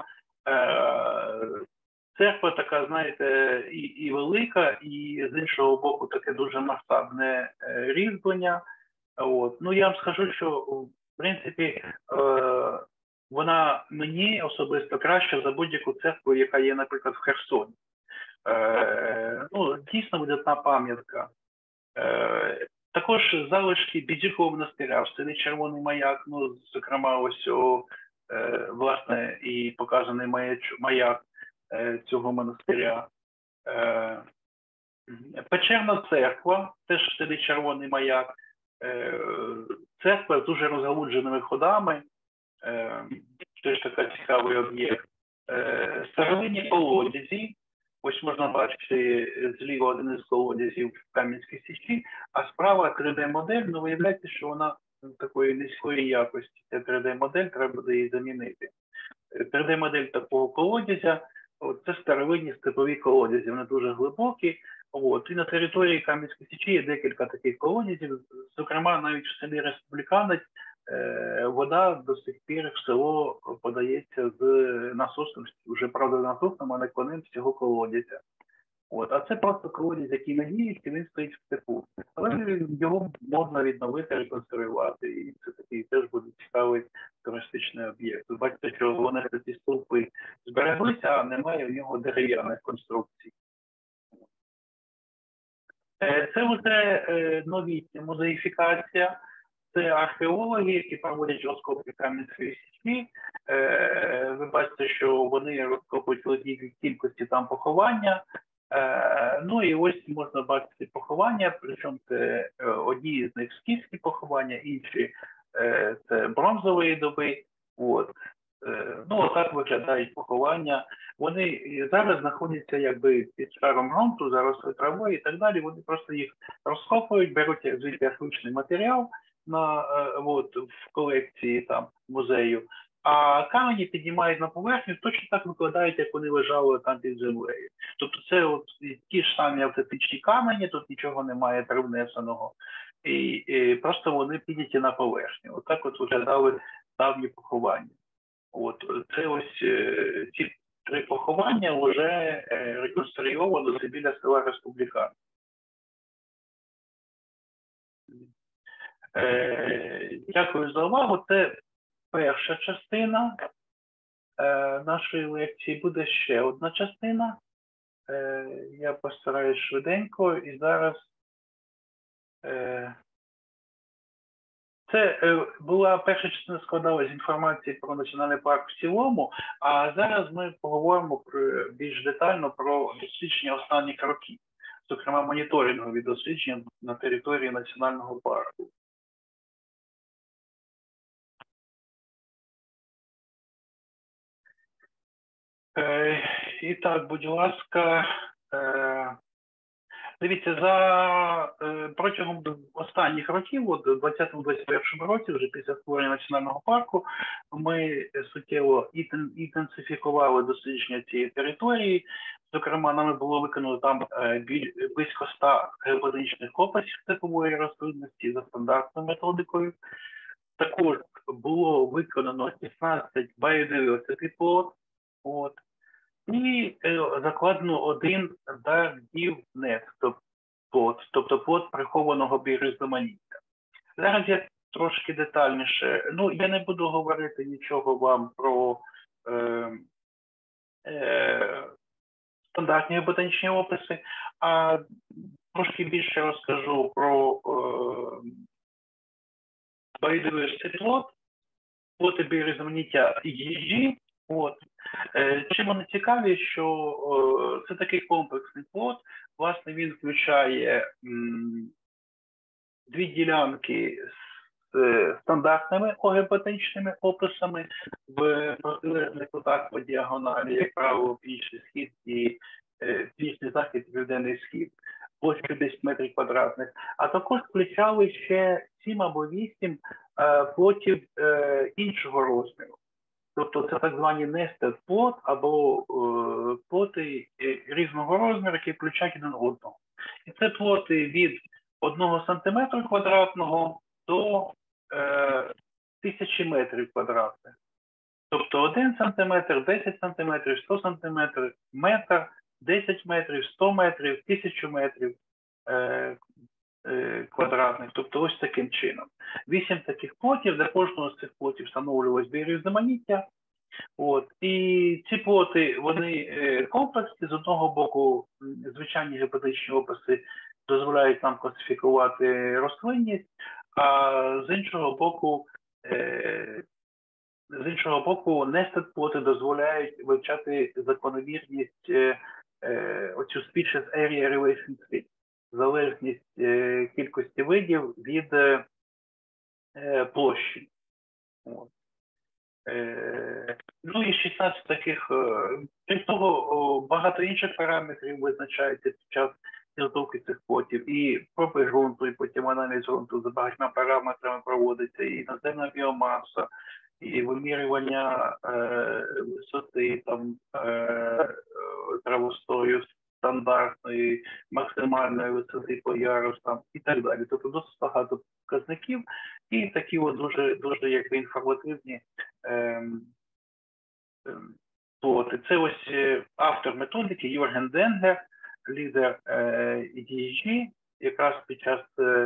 Церква така, знаєте, і велика, і з іншого боку таке дуже масштабне різьблення. От. Ну, я вам скажу, що, в принципі, вона мені особисто краще за будь-яку церкву, яка є, наприклад, в Херсоні. Ну, дійсно видатна пам'ятка. Також залишки Бідзюкового монастиря в селі Червоний Маяк, ну, зокрема, ось, власне, і показаний маяк цього монастиря. Печерна церква, теж в селі Червоний Маяк. Церква з дуже розгалудженими ходами, теж така цікавий об'єкт. Старовинні колодязі, ось можна бачити зліва один із колодязів в Кам'янській Січі, а справа 3D-модель, ну виявляється, що вона такої низької якості. Ця 3D-модель, треба буде її замінити. 3D-модель такого колодязя, це старовинні степові колодязі, вони дуже глибокі. От. І на території Кам'янської Січі є декілька таких колодязів, зокрема навіть в селі Республіканець вода до сих пір в село подається з насосом, вже правда насосом, а не конем з цього колодязя. От. А це просто колодязь, який надіється, він стоїть в степу. Але його можна відновити, реконструювати, і це такий теж буде цікавий туристичний об'єкт. Ви бачите, що вони ці стовпи збереглися, а немає в нього дерев'яних конструкцій. Це вже новітня музеїфікація, це археологи, які проводять розкопки Кам'янської Січі. Ви бачите, що вони розкопують великій кількості там поховання. Ну і ось можна бачити поховання, причому це одні з них скіфські поховання, інші це бронзової доби. От. Ну, отак виглядають поховання. Вони зараз знаходяться якби під шаром ґрунту, заросли травою і так далі. Вони просто їх розкопують, беруть звідти археологічний матеріал в колекції там музею, а камені піднімають на поверхню, точно так викладають, як вони лежали там під землею. Тобто це от ті ж самі автентичні камені, тут нічого немає привнесеного. І просто вони підняті на поверхню. Отак от виглядали давні поховання. От, це ось ці 3 поховання вже реконструйовано біля села Республіканець. Дякую за увагу. Це перша частина нашої лекції. Буде ще одна частина. Я постараюсь швиденько і зараз. Це була перша частина, складалась з інформації про національний парк в цілому, а зараз ми поговоримо більш детально про дослідження останніх років, зокрема моніторингові дослідження на території національного парку. І так, будь ласка, дивіться, протягом останніх років, от у 2020-2021 році, вже після створення національного парку, ми суттєво інтенсифікували дослідження цієї території. Зокрема, нами було виконано там близько 100 геоботанічних описів степової рослинності за стандартною методикою. Також було виконано 16 biodiversity плот. І закладено 1 DARDIVNet, тобто плот прихованого біорізноманіття. Зараз я трошки детальніше, ну я не буду говорити нічого вам про стандартні ботанічні описи, а трошки більше розкажу про biodiversity плот, плоти біорізноманіття їжі От. Чим вони цікаві, що це такий комплексний плот. Власне, він включає дві ділянки з стандартними геопатичними описами в протилежних кутах по діагоналі, як правило, північний схід і північний захід і південний схід, площею 10 метрів квадратних, а також включали ще 7 або 8 плотів іншого розміру. Тобто це так звані nested плот або плоти різного розміру, які включають один одного. І це плоти від 1 см квадратного до 1000 метрів квадратних. Тобто 1 см, 10 см, 100 см, метр, 10 метрів, 100 метрів, 1000 метрів квадратних. Тобто ось таким чином. 8 таких плотів, для кожного з цих плотів встановлювалось біорізноманіття. От. І ці плоти, вони комплексні. З одного боку, звичайні геопатичні описи дозволяють нам класифікувати рослинність, а з іншого боку, nested плоти дозволяють вивчати закономірність оцю species area relationship, залежність кількості видів від площі. От. Ну і 16 таких, крім того, багато інших параметрів визначається під час підготовки цих плотів. І проби ґрунту, і потім аналіз ґрунту за багатьма параметрами проводиться, і наземна біомаса, і вимірювання висоти там, травостою стандартної, максимальної висоти по ярусам і так далі. Тобто досить багато показників і такі от дуже якби інформативні плоти. Це ось автор методики Юрген Денгер, лідер EDG, якраз під час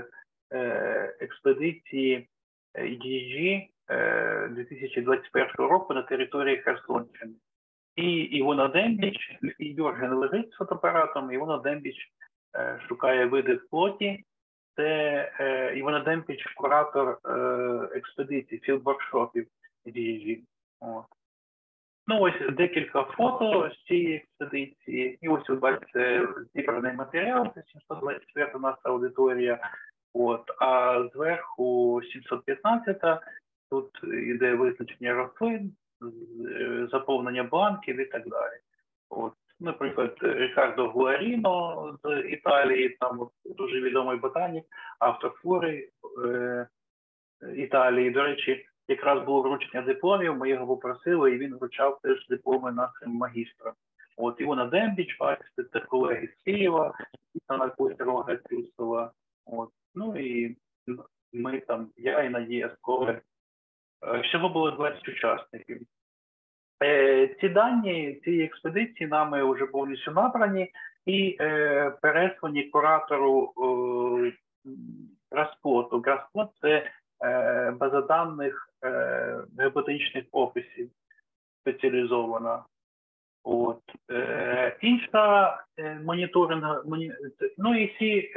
експедиції EDG 2021 року на території Херсонщини. І Івона Дембіч, і Юрген лежить з фотоапаратом, Івона Дембіч шукає види в плоті. Це Івона Дембіч, куратор експедиції, філд-воркшопів EDG. Ну, ось декілька фото з цієї експедиції. І ось ви бачите зібраний матеріал, це 724 наша аудиторія. От, а зверху 715, тут йде визначення рослин, заповнення бланків і так далі. От, наприклад, Рікардо Гуаріно з Італії, там от, дуже відомий ботанік, автор флори Італії. До речі, якраз було вручення дипломів, ми його попросили, і він вручав теж дипломи нашим магістрам. От, Івона Дембіч, бачите, це колеги з Києва, і там Рога Трусова. От. Ну і ми там, я і Надія Сковаль. Всього було 20 учасників. Ці дані цієї експедиції нами вже повністю набрані і переслані куратору Грасплоту. Грасплот – це база даних геопатичних описів спеціалізована. От. Інша моніторинг, ну і всі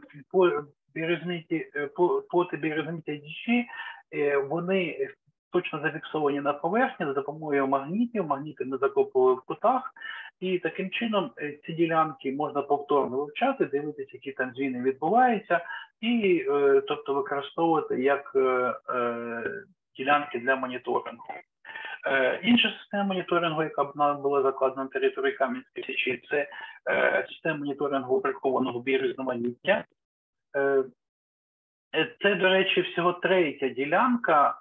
плоти біорізноманіття EDG, вони точно зафіксовані на поверхні за допомогою магнітів. Магніти ми закопували в кутах, і таким чином ці ділянки можна повторно вивчати, дивитися, які там зміни відбуваються, і тобто використовувати як ділянки для моніторингу. Інша система моніторингу, яка б нам була закладена на території Кам'янської Січі, це система моніторингу прихованого біорізноманіття. Це, до речі, всього третя ділянка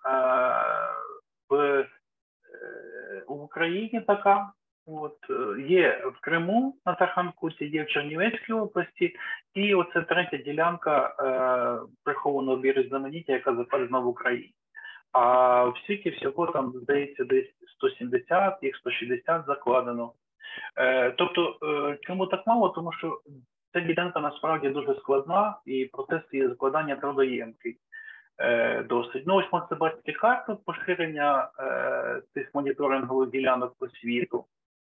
в Україні така. От, є в Криму на Тарханкуті, є в Чернівецькій області, і оце третя ділянка прихованого біорізноманіття, яка закладена в Україні. А в світі всього там, здається, десь 170, їх 160 закладено. Тобто, чому так мало? Тому що ця ділянка насправді дуже складна, і процес її закладання трудоємкий досить. Ну, ось можете бачити карту поширення цих моніторингових ділянок по світу.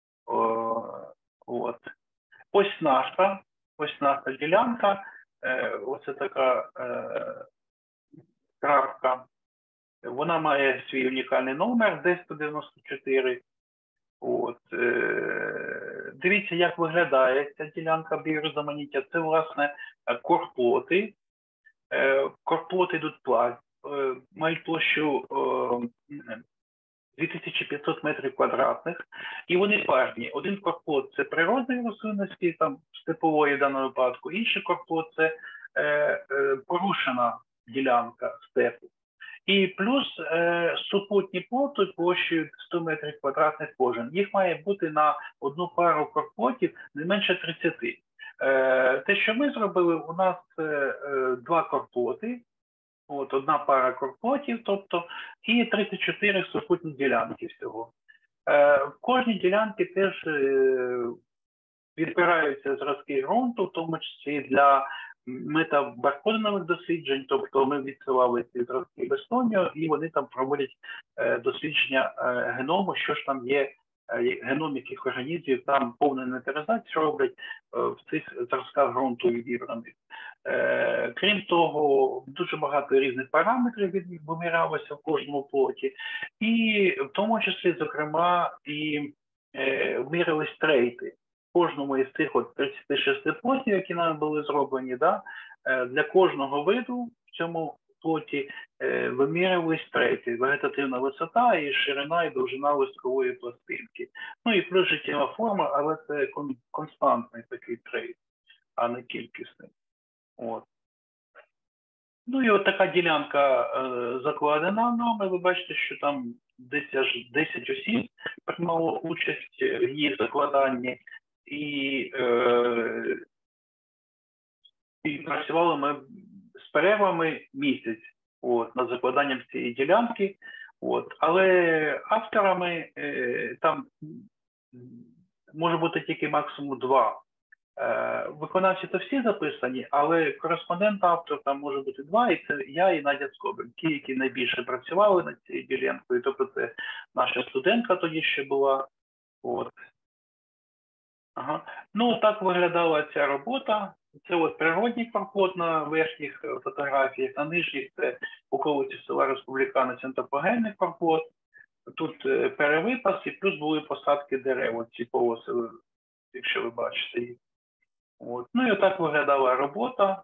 От. Ось наша ділянка, ось така крапка. Вона має свій унікальний номер, D194, От, дивіться, як виглядає ця ділянка біорізноманіття. Це, власне, корплоти. Корплоти йдуть мають площу 2500 метрів квадратних, і вони парні. Один корплот – це природної рослинності, там степової в даному випадку, інший корплот – це порушена ділянка степу. І плюс супутні плоти площею 100 метрів квадратних кожен. Їх має бути на одну пару корплотів не менше 30. Те, що ми зробили, у нас 2 корплоти, от, одна пара корплотів, тобто, і 34 супутні ділянки всього. В кожній ділянці теж відбираються зразки ґрунту, в тому числі для метабаркодинових досліджень, тобто ми відсилали ці зразки в Естонію, і вони там проводять дослідження геному, що ж там є, геном яких організмів, там повну інвентаризацію роблять в цих зразках ґрунту відібраних. Крім того, дуже багато різних параметрів вимірялося в кожному плоті, і в тому числі, зокрема, і вимірялись трейти. Кожному із цих 36 плотів, які нам були зроблені, да, для кожного виду в цьому плоті вимірювались трейти, вегетативна висота, і ширина, і довжина листкової пластинки. Ну і плюс життєва форма, але це константний такий трейт, а не кількісний. От. Ну і от така ділянка закладена нами. Ви бачите, що там десь аж 10 осіб приймало участь в її закладанні. І працювали ми з перервами місяць над закладанням цієї ділянки. Але авторами там може бути тільки максимум 2. Виконавці то всі записані, але кореспондент-автор там може бути 2, і це я і Надя Скобель, ті, які найбільше працювали над цією ділянкою. Тобто це наша студентка тоді ще була. Ага. Ну, так виглядала ця робота. Це от природній корплот на верхніх фотографіях, на нижніх це околиці села Республіканець антропогенний корплот. Тут перевипас і плюс були посадки дерев, оці полоси, якщо ви бачите їх. Ну і отак виглядала робота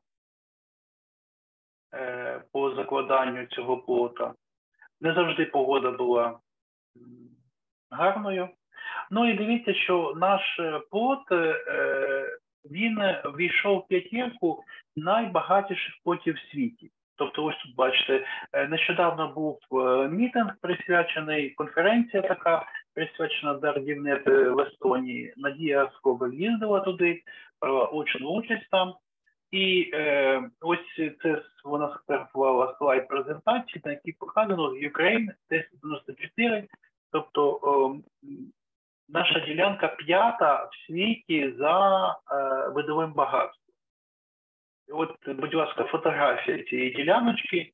по закладанню цього плота. Не завжди погода була гарною. Ну і дивіться, що наш плот, він війшов в п'ятірку найбагатіших плотів в світі. Тобто, ось тут бачите, нещодавно був мітинг присвячений, конференція така, присвячена Дардівнет в Естонії. Надія Скобель їздила туди, брала очну участь там. І ось це вона сфотографувала слайд презентації, на якій показано Ukraine 1094, тобто наша ділянка 5-та в світі за видовим багатством. От, будь ласка, фотографія цієї діляночки,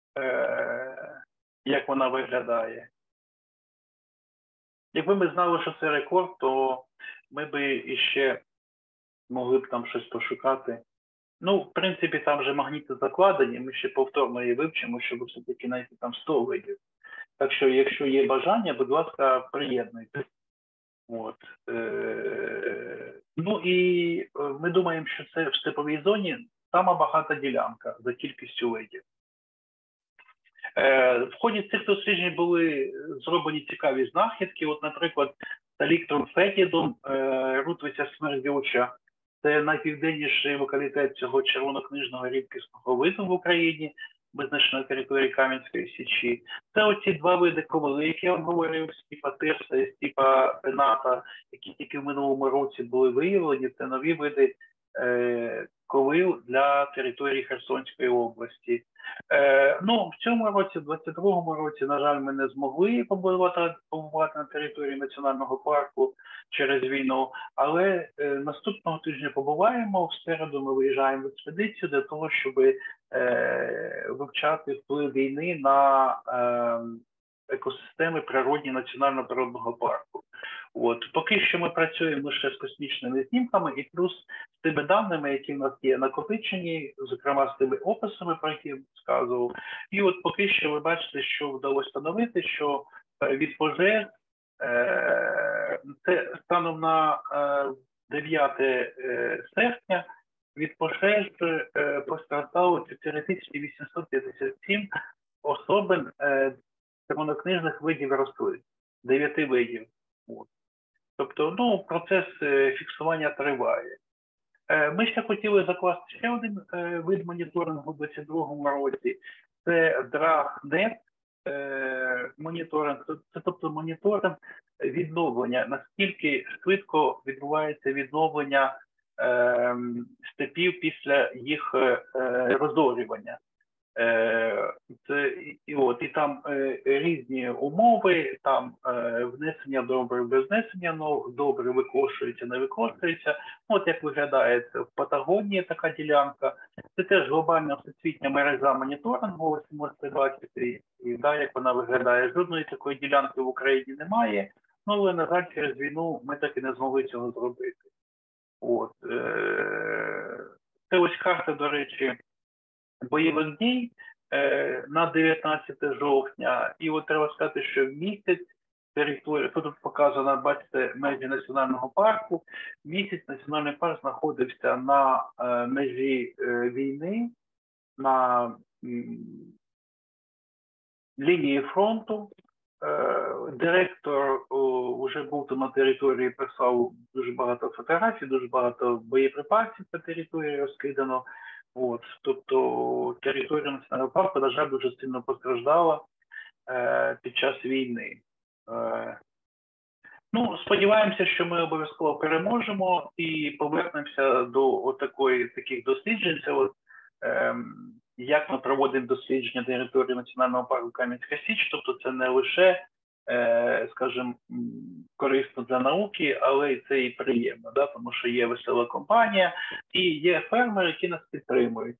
як вона виглядає. Якби ми знали, що це рекорд, то ми би іще могли б там щось пошукати. Ну, в принципі, там вже магніти закладені, ми ще повторно її вивчимо, щоб все-таки знайти там 100 видів. Так що, якщо є бажання, будь ласка, приєднуйтесь. Ну і ми думаємо, що це в степовій зоні сама багата ділянка за кількістю видів. В ході цих досліджень були зроблені цікаві знахідки. От, наприклад, таліктром фетідом, рутвиця смердюча. Це найпівденніший локалітет цього червонокнижного рідкісного виду в Україні, визначено на території Кам'янської Січі. Це оці 2 види ковили, які я говорив, стіпа тирса і стіпа пената, які тільки в минулому році були виявлені. Це нові види ковил для території Херсонської області. Ну, в цьому році, в 22-му році, на жаль, ми не змогли побувати на території національного парку через війну, але наступного тижня побуваємо, в середу ми виїжджаємо в експедицію для того, щоб вивчати вплив війни на екосистеми природні національного природного парку. Поки що ми працюємо лише з космічними знімками і плюс з тими даними, які в нас є накопичені, зокрема з тими описами, про які я сказував. І от поки що ви бачите, що вдалося встановити, що від пожеж Це станом на 9 серпня від пожеж постраждало 4857 особин червонокнижних видів рослин, 9 видів. Тобто, ну, процес фіксування триває. Ми ще хотіли закласти ще один вид моніторингу у 2022 році. Це DRAGNet моніторинг. Це тобто моніторинг відновлення, наскільки швидко відбувається відновлення степів після їх розорювання. І там різні умови, там внесення добрив, без внесення добрив, викошується, не викошується. От як виглядає це в Патагонії така ділянка. Це теж глобальна всесвітня мережа моніторингу, ось можете бачити, і да, як вона виглядає. Жодної такої ділянки в Україні немає, ну, але, на жаль, через війну ми так і не змогли цього зробити. Це ось карта, до речі, бойових дій на 19 жовтня. І от треба сказати, що в місяць територія, тут показано, бачите, межі національного парку. Місяць національний парк знаходився на межі війни, на лінії фронту. Директор вже був там на території, писав дуже багато фотографій, дуже багато боєприпасів по території розкидано. Тобто територія національного парку, на жаль, дуже сильно постраждала під час війни. Ну, сподіваємося, що ми обов'язково переможемо і повернемося до таких досліджень. Це як ми проводимо дослідження території національного парку Кам'янська Січ, тобто це не лише, скажімо, корисно для науки, але і це і приємно, да? Тому що є весела компанія і є фермери, які нас підтримують.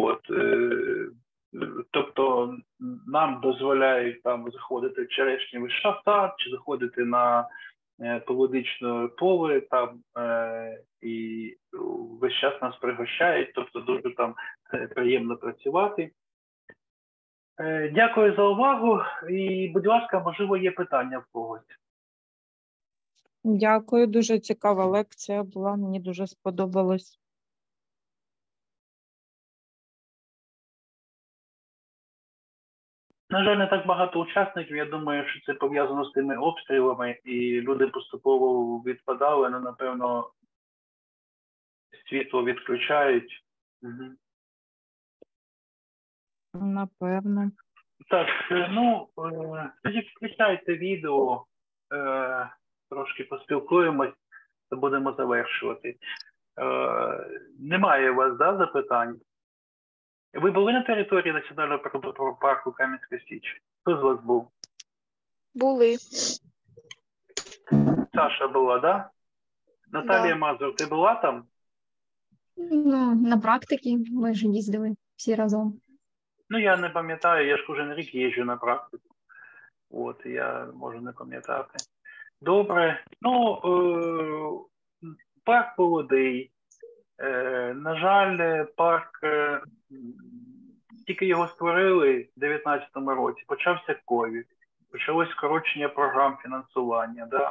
Тобто нам дозволяють там заходити в черешневий сад, чи заходити на полудичне поле там, і весь час нас пригощають, тобто дуже там приємно працювати. Дякую за увагу і, будь ласка, можливо, є питання в когось. Дякую, дуже цікава лекція була, мені дуже сподобалось. На жаль, не так багато учасників. Я думаю, що це пов'язано з тими обстрілами, і люди поступово відпадали, але, напевно, світло відключають. Угу. Напевно. Так, ну, тоді включайте відео, трошки поспілкуємось, то будемо завершувати. Немає у вас, да, запитань? Ви були на території Національного парку Кам'янська Січ? Хто з вас був? Були. Саша була, да? Наталія Мазур, ти була там? Ну, на практиці ми ж їздили всі разом. Ну, я не пам'ятаю, я ж кожен рік їжджу на практику. Я можу не пам'ятати. Добре. Ну, парк молодий. На жаль, парк, тільки його створили в 2019 році, почався ковід, почалось скорочення програм фінансування, да?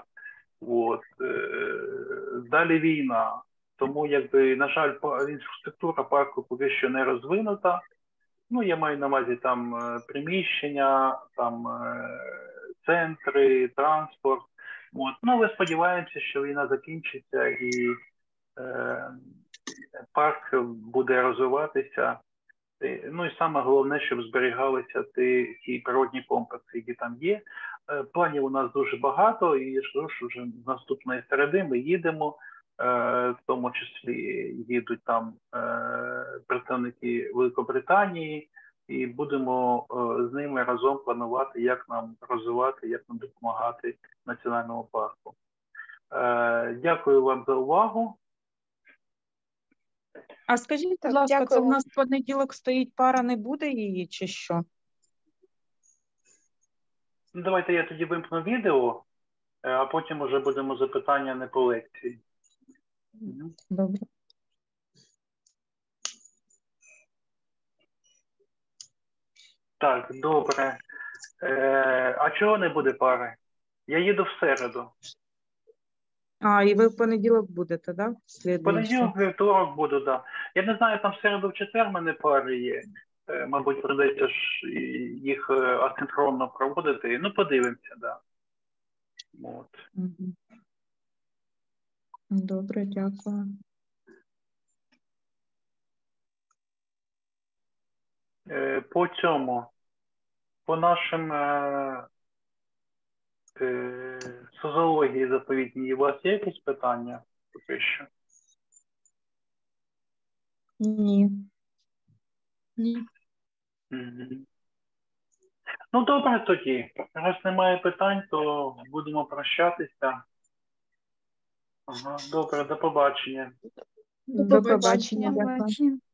Далі війна, тому, на жаль, інфраструктура парку поки що не розвинута. Ну, я маю на увазі там приміщення, там центри, транспорт. Ну, але сподіваємося, що війна закінчиться і парк буде розвиватися. Ну і саме головне, щоб зберігалися ті природні комплекси, які там є. Планів у нас дуже багато, і я ж кажу, що вже з наступної середи ми їдемо, в тому числі їдуть там представники Великобританії, і будемо з ними разом планувати, як нам розвивати, як нам допомагати національному парку. Дякую вам за увагу. А скажіть, будь ласка, це в нас в понеділок стоїть пара, не буде її чи що? Ну, давайте я тоді вимкну відео, а потім вже будемо запитання не по лекції. Добре. Так, добре. А чого не буде пари? Я їду в середу. А, і ви в понеділок будете, так? Да? В понеділок, вівторок буду, да. Я не знаю, там в середу, в четвер в мене пари є. Мабуть, придеться ж їх асинхронно проводити. Ну, подивимося, да. От. Угу. Добре, дякую. По цьому, по нашим созології заповітній, у вас є якісь питання? Поки що? Ні. Ні. Угу. Ну, добре тоді. Раз немає питань, то будемо прощатися. Ага, добре, до побачення. До побачення. Побачення.